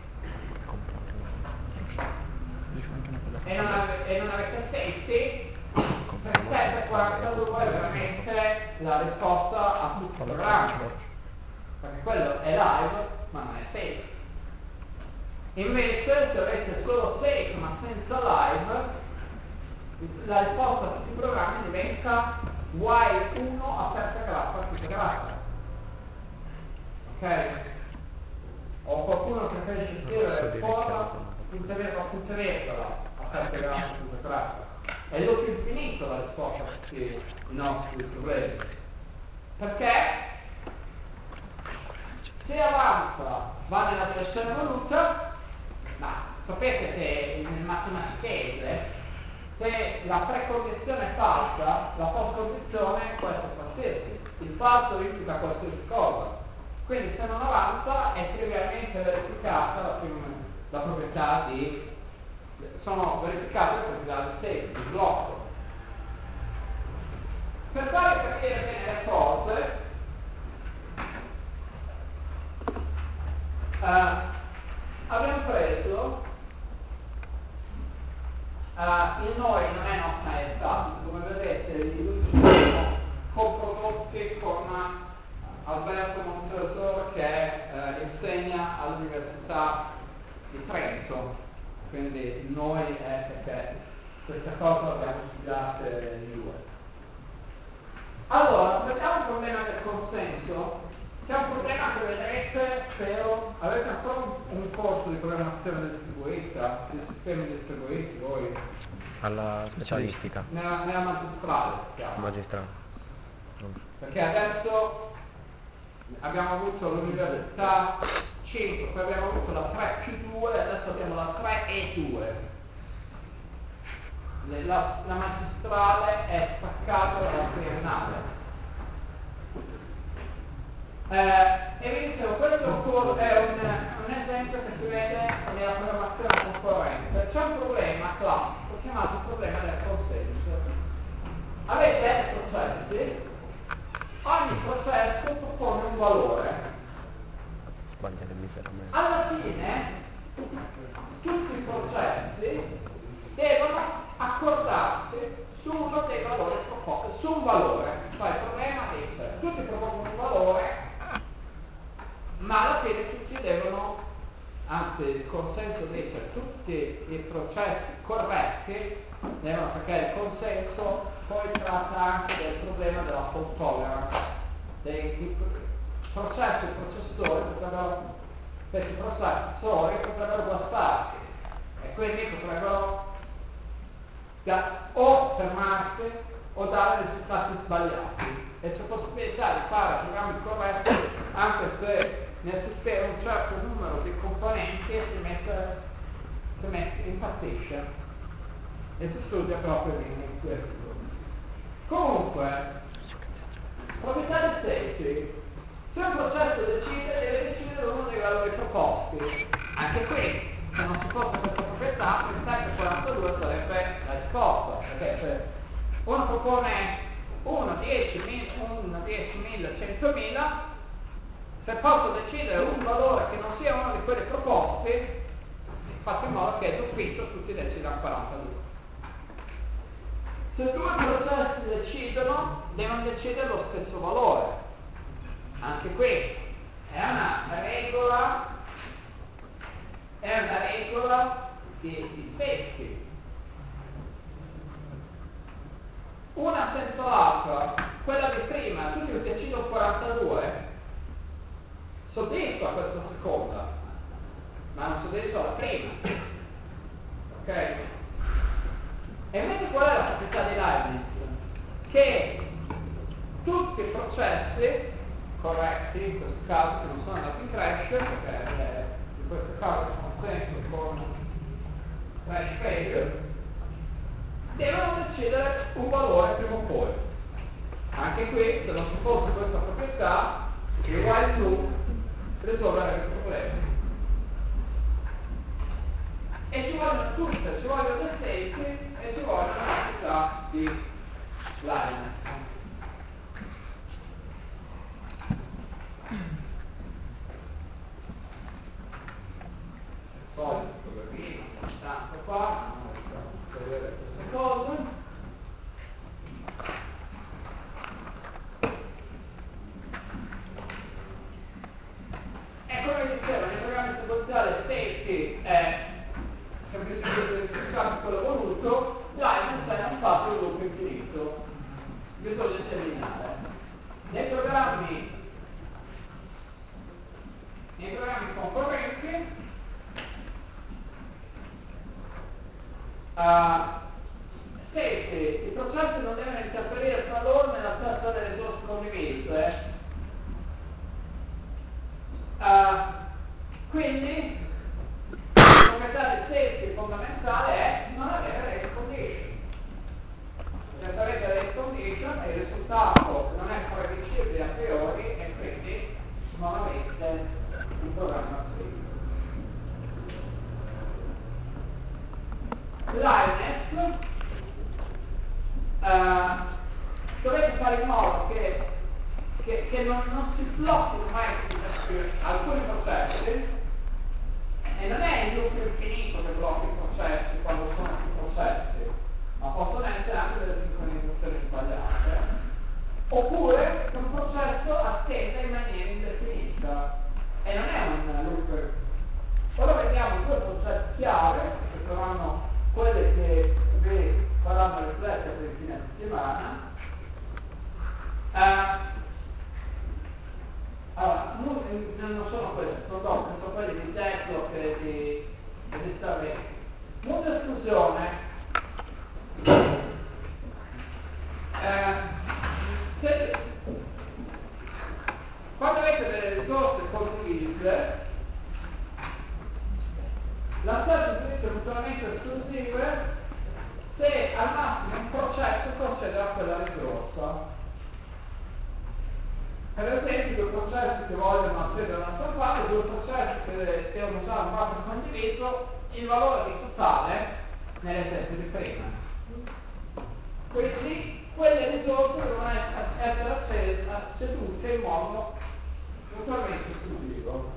e, non ave, e non avete safety, per sette quarantadue è veramente la risposta a tutti i programmi, perché quello è live ma non è safe. Invece se avete solo safe ma senza live, la risposta a tutti i programmi diventa while uno aperta grappa chiusa grappa. Ok? O qualcuno che preferisce scrivere for punta virgola punta virgola aperta grappa chiusa grappa. È lo più infinito la risposta a tutti i nostri problemi. Perché se avanza va nella direzione voluta, ma sapete che nel matematichese se la precondizione è falsa, la post-condizione può essere qualsiasi. Il falso implica qualsiasi cosa. Quindi se non avanza è trivialmente verificata la, la proprietà di sono verificate le proprietà del state, di blocco. Per fare capire bene le cose, uh, abbiamo preso uh, il noi non è nostra è stato, come vedete li sono coprodotti con Alberto Montesor che uh, insegna all'Università di Trento. Quindi noi è perché questa cosa l'abbiamo studiata in due. Allora, vediamo il problema del consenso. C'è un problema che vedrete, spero, avete ancora un, un corso di programmazione distribuita, di sistemi distribuiti voi? Alla specialistica. Sì, nella, nella magistrale si chiama. Magistrale. Perché adesso abbiamo avuto l'università cinque, poi abbiamo avuto la tre più due, adesso abbiamo la tre e due. La, la magistrale è staccata dalla triennale. Eh, e vi dicevo, questo è un, un esempio che si vede nella programmazione concorrente. C'è un problema classico chiamato il problema del consenso. Avete dei processi, ogni processo propone un valore. Alla fine tutti i processi devono accordarsi su uno dei valori proposti, su un valore. Cioè il problema dice tutti propongono un valore, ma alla fine tutti devono, anzi il consenso dice tutti i processi corretti devono, perché il consenso poi tratta anche del problema della fault tolerance, dei processi e processori potrebbero, questi processori potrebbero guastarsi e quindi potrebbero o fermarsi o dare risultati sbagliati e c'è possibilità di fare programmi corretti anche se nel sistema un certo numero di componenti si mette, si mette impazzisce e si studia proprio in questo. Comunque, proprietà di safety, se un processo decide, deve decidere uno dei valori proposti. Anche qui, se non ci fosse questa proprietà, il sette quarantadue sarebbe la risposta, perché se uno propone uno, dieci, mille, centomila, se posso decidere un valore che non sia uno di quelli proposti, faccio in modo che d'ufficio tutti decidano quarantadue. Se due processi decidono, devono decidere lo stesso valore. Anche qui è una regola, è una regola di, di safety. Una senza l'altra, quella di prima, tu io decido quarantadue, soddisfa questa seconda, ma non soddisfa la prima. Ok? E invece qual è la proprietà di Leibniz? Che tutti i processi corretti, in questo caso che non sono andati in crash, perché eh, in questo caso sono sempre con crash failure, devono decidere un valore prima o poi. Anche qui, se non ci fosse questa proprietà, il while loop risolverebbe il problema. E ci vogliono tutte, ci vogliono le safety e ci vogliono la proprietà di Leibniz. Poi, qui, tanto qua, vedere queste cose. E come dicevo, nei programmi sequenziali safety è semplicemente quello voluto, Leibniz è un fatto di loop infinito, bisogna terminare. Nei programmi nei programmi concorrenti uh, safety, i processi non devono interferire tra loro nella scelta delle risorse condivise. Uh, quindi la proprietà di safety fondamentale è non avere race condition. Senza avere race condition il risultato non è predicibile a priori e quindi non avete un programma safe. Leibniz uh, dovete fare in modo che, che, che non, non si blocchino mai alcuni processi. E non è il loop infinito che blocca i processi quando sono più processi, ma possono essere anche delle sincronizzazioni sbagliate. Oppure un processo attende in maniera indefinita. E non è un loop. Ora vediamo due processi chiave, che saranno quelli che vi faranno riflettere per il fine settimana. Uh, Allora, non, non sono questi, sono dopo, sono quelli di Deadlock e di, e di Starlink. Muta esclusione. Eh, se, quando avete delle risorse condivise, la search utilizza mutuamente esclusive se al massimo un processo concede a quella risorsa. Per esempio, due processi che vogliono accedere a una stampante, due processi che devono usare un buffer condiviso, il valore di totale nell'esempio di prima. Quindi quelle risorse devono essere accedute in modo mutualmente esclusivo.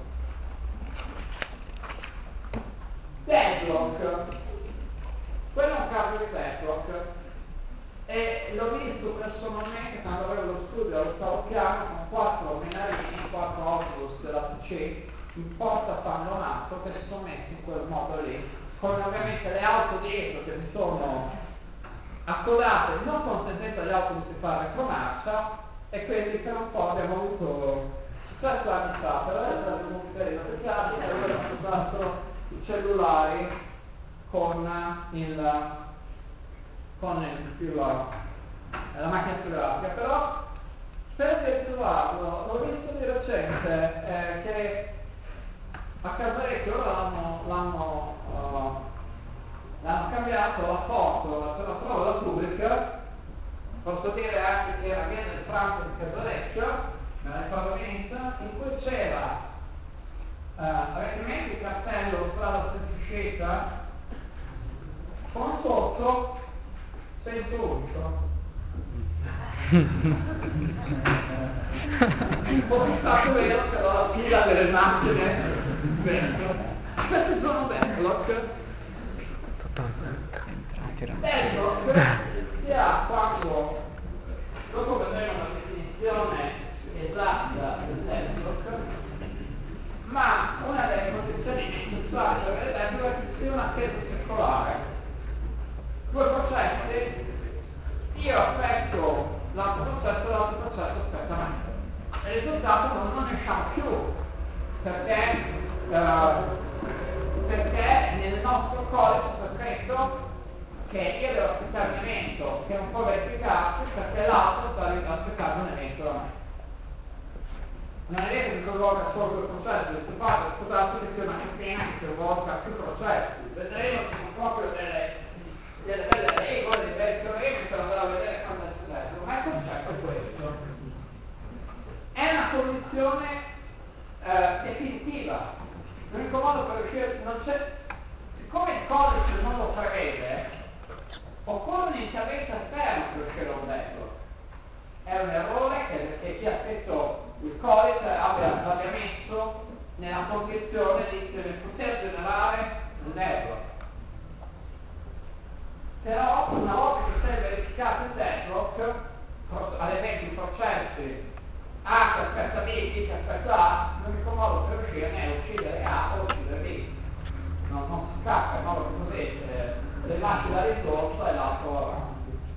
Deadlock. Quello è un caso di deadlock. E l'ho visto personalmente quando avevo lo studio allo stavo piano con quattro menarini, quattro autobus della P C in porta abbandonato che si sono messi in quel modo lì, con ovviamente le auto dietro che mi sono accodate non consentendo agli autobus di fare retromarcia e quindi per un po' abbiamo avuto successo anni fa, per adesso abbiamo avuto classiche e abbiamo usato i cellulari con il con il più la, la macchina fotografica, però per ritrovarlo, l'ho visto di recente eh, che a Casarecchio ora l'hanno, l'hanno, uh, l'hanno cambiato la foto, se la trovo la pubblica, posso dire anche che era bene il Franco di Casarecchio, nella pavimenta, in cui c'era uh, avete il cartello strada Sempliceita con sotto senso unico. Un po' di stato vero, però la fila delle macchine dentro. Questi sono Deadlock. Deadlock si ha quando, dopo vedremo una definizione esatta del Deadlock, ma una delle condizioni necessarie per avere Deadlock è che sia una tesi circolare. Due processi, io aspetto l'altro processo e l'altro processo aspetta me. Il risultato non, non ne usciamo più, perché, uh, perché nel nostro codice c'è scritto che io devo aspettare un evento che non può verificarsi perché l'altro sta aspettando un evento da me. Non è vero che si provoca solo due processi, si fa scusate che sia una catena che si provoca più processi. Vedremo che sono proprio delle, delle belle regole, dei bei teoremi per andare a vedere cosa è successo, ma il concetto è questo. È una condizione eh, definitiva. L'unico modo per riuscire, non c'è, siccome il codice non lo prevede, occorre un intervento esterno per riuscire a un Deadlock. È un errore che, che chi ha scritto il codice abbia, abbia messo nella condizione di, di poter generare un Deadlock. Però una volta che si è verificato il Deadlock, ad esempio i processi A che aspetta B, B che aspetta A, l'unico modo per uscirne è uccidere A o uccidere B. Non, non si scappa, in modo che così eh, le lasci la risorsa e l'altro va avanti.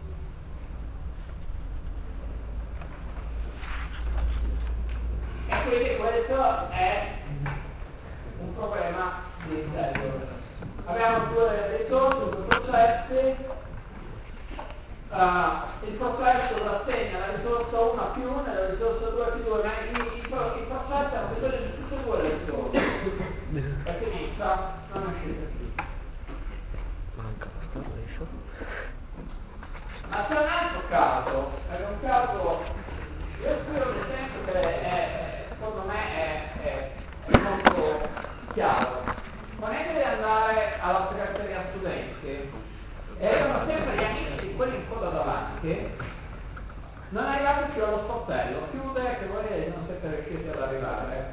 E quindi questo è un problema di Deadlock. Abbiamo due risorse, due processi. Uh, il processo l'assegna la risorsa uno a più uno e la risorsa due a più due, ma i, i, i processi hanno bisogno di tutte e due le risorse, perché inizia non è uscita più. Manca la stessa. Ma c'è un altro caso, è un caso, io spero nel senso che è, è, secondo me è, è, è molto chiaro. Non è che deve andare alla segreteria studenti, erano sempre gli amici di quelli in coda davanti, non arrivate più allo sportello, chiude che voi non siete riusciti ad arrivare.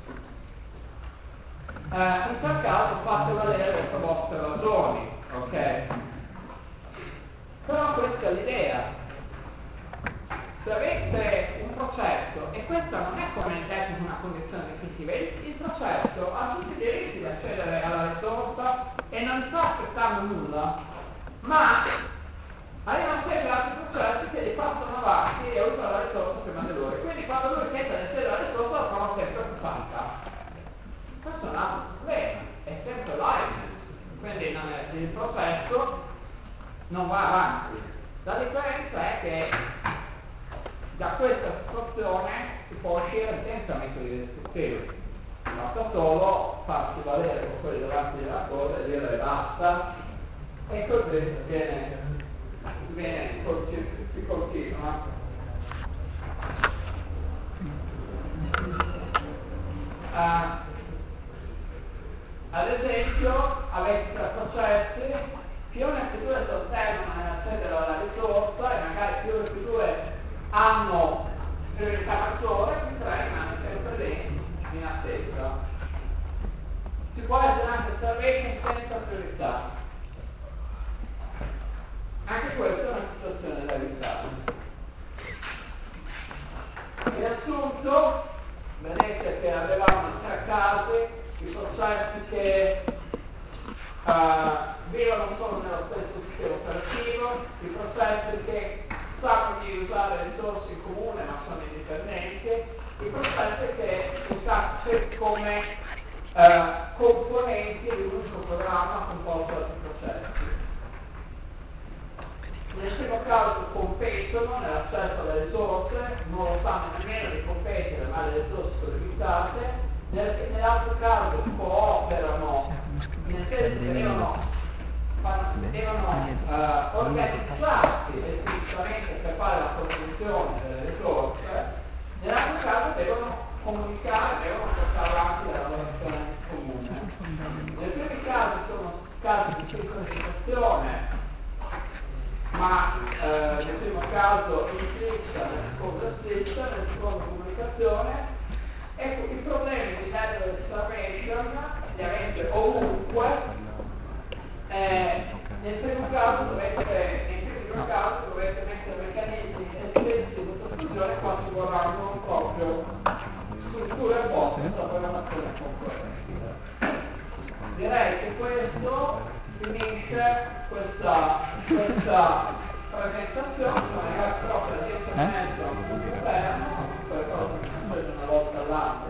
Eh, in tal caso fate valere le vostre ragioni, ok? Però questa è l'idea. Se avete un processo, e questa non è come detto una condizione definitiva, il, il processo ha tutti i diritti di accedere alla risorsa e non sta aspettando nulla. Ma arrivano sempre altri processi che li passano avanti e usano la risorsa prima di loro. Quindi quando lui tenta di accedere alla risorsa la trova sempre occupata. Questo è un altro problema, è sempre live. Quindi non è, il processo non va avanti. La differenza è che da questa situazione si può uscire senza metodi restrittivi. Basta solo farsi valere con quelli davanti alla cosa e dire basta. E così viene, viene si continua. Uh, ad esempio, avete tre processi, più uno e più due si ottengono nell'accedere alla risorsa e magari più uno e più due hanno priorità maggiore, più tre rimangono sempre lì in attesa. Si può essere anche servizi senza priorità. Anche questa è una situazione da evitare. Riassunto, vedete che avevamo tre casi, i processi che uh, vivono solo nello stesso sistema operativo, i processi che sanno di usare risorse in comune ma sono indipendenti, i processi che usate come uh, componenti di un unico programma composto da più processi. Nel primo caso competono nell'accesso delle risorse, non lo sanno nemmeno di competere, ma le risorse sono limitate, nel, nell'altro caso cooperano, nel senso che devono, fanno, devono uh, organizzarsi esplicitamente per fare la produzione delle risorse, nell'altro caso devono comunicare, devono portare avanti la lavorazione comune. Nei primi casi sono casi di sincronizzazione, ma eh, nel primo caso implicita, nel secondo esplicita, nel secondo comunicazione. Ecco, i problemi di network exclamation li avete ovunque, eh, nel primo caso dovete, nel primo caso dovete mettere meccanismi estesi di sottofusione quando vorranno proprio strutture apposte per la programmazione complessa. Direi che questo finisce questa, questa presentazione, sono arrivati proprio a dieci e mezzo al punto interno, quelle cose che succedono una volta all'anno,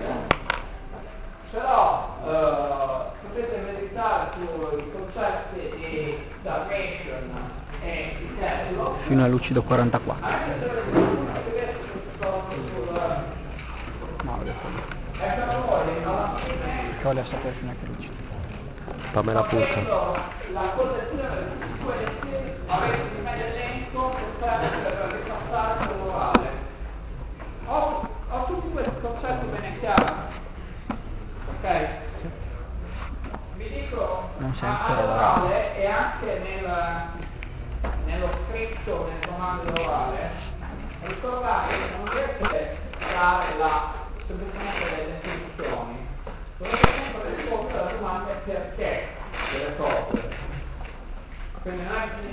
però eh, potete meditare sui concetti di salvation e di tello. Fino a lucido quarantaquattro. Anche se vedete sono sul... No, adesso no. Ecco a voi, alla fine... Che voglio sapere fino a che lucido. Pamela Purca. La collezione di tutti questi avete di meglio elenco per ripassare l'orale. Ho, ho tutti questi concetti bene chiari. Ok? Vi dico all'orale e anche nel, nello scritto, nel comando orale, ricordate che non dovete dare la, semplicemente le definizioni. Dovete sempre rispondere alla domanda perché delle cose. Quindi non è che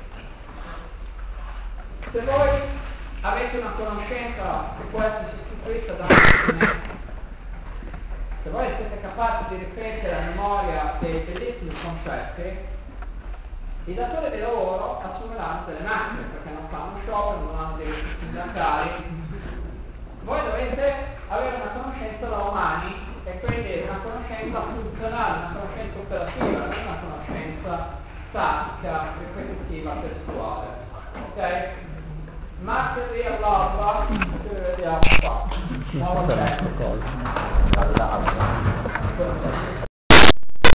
se voi avete una conoscenza che può essere sostituita da un strumento, se voi siete capaci di ripetere a memoria dei bellissimi concetti, i datori di lavoro assumeranno delle macchine perché non fanno sciopero, non hanno diritti sindacali. Voi dovete avere una conoscenza da umani e quindi una conoscenza funzionale, una conoscenza operativa, non una conoscenza statica, ripetitiva, testuale. Ok? Martedì all'alba ci vediamo qua. Nuovo tempo. All'alba.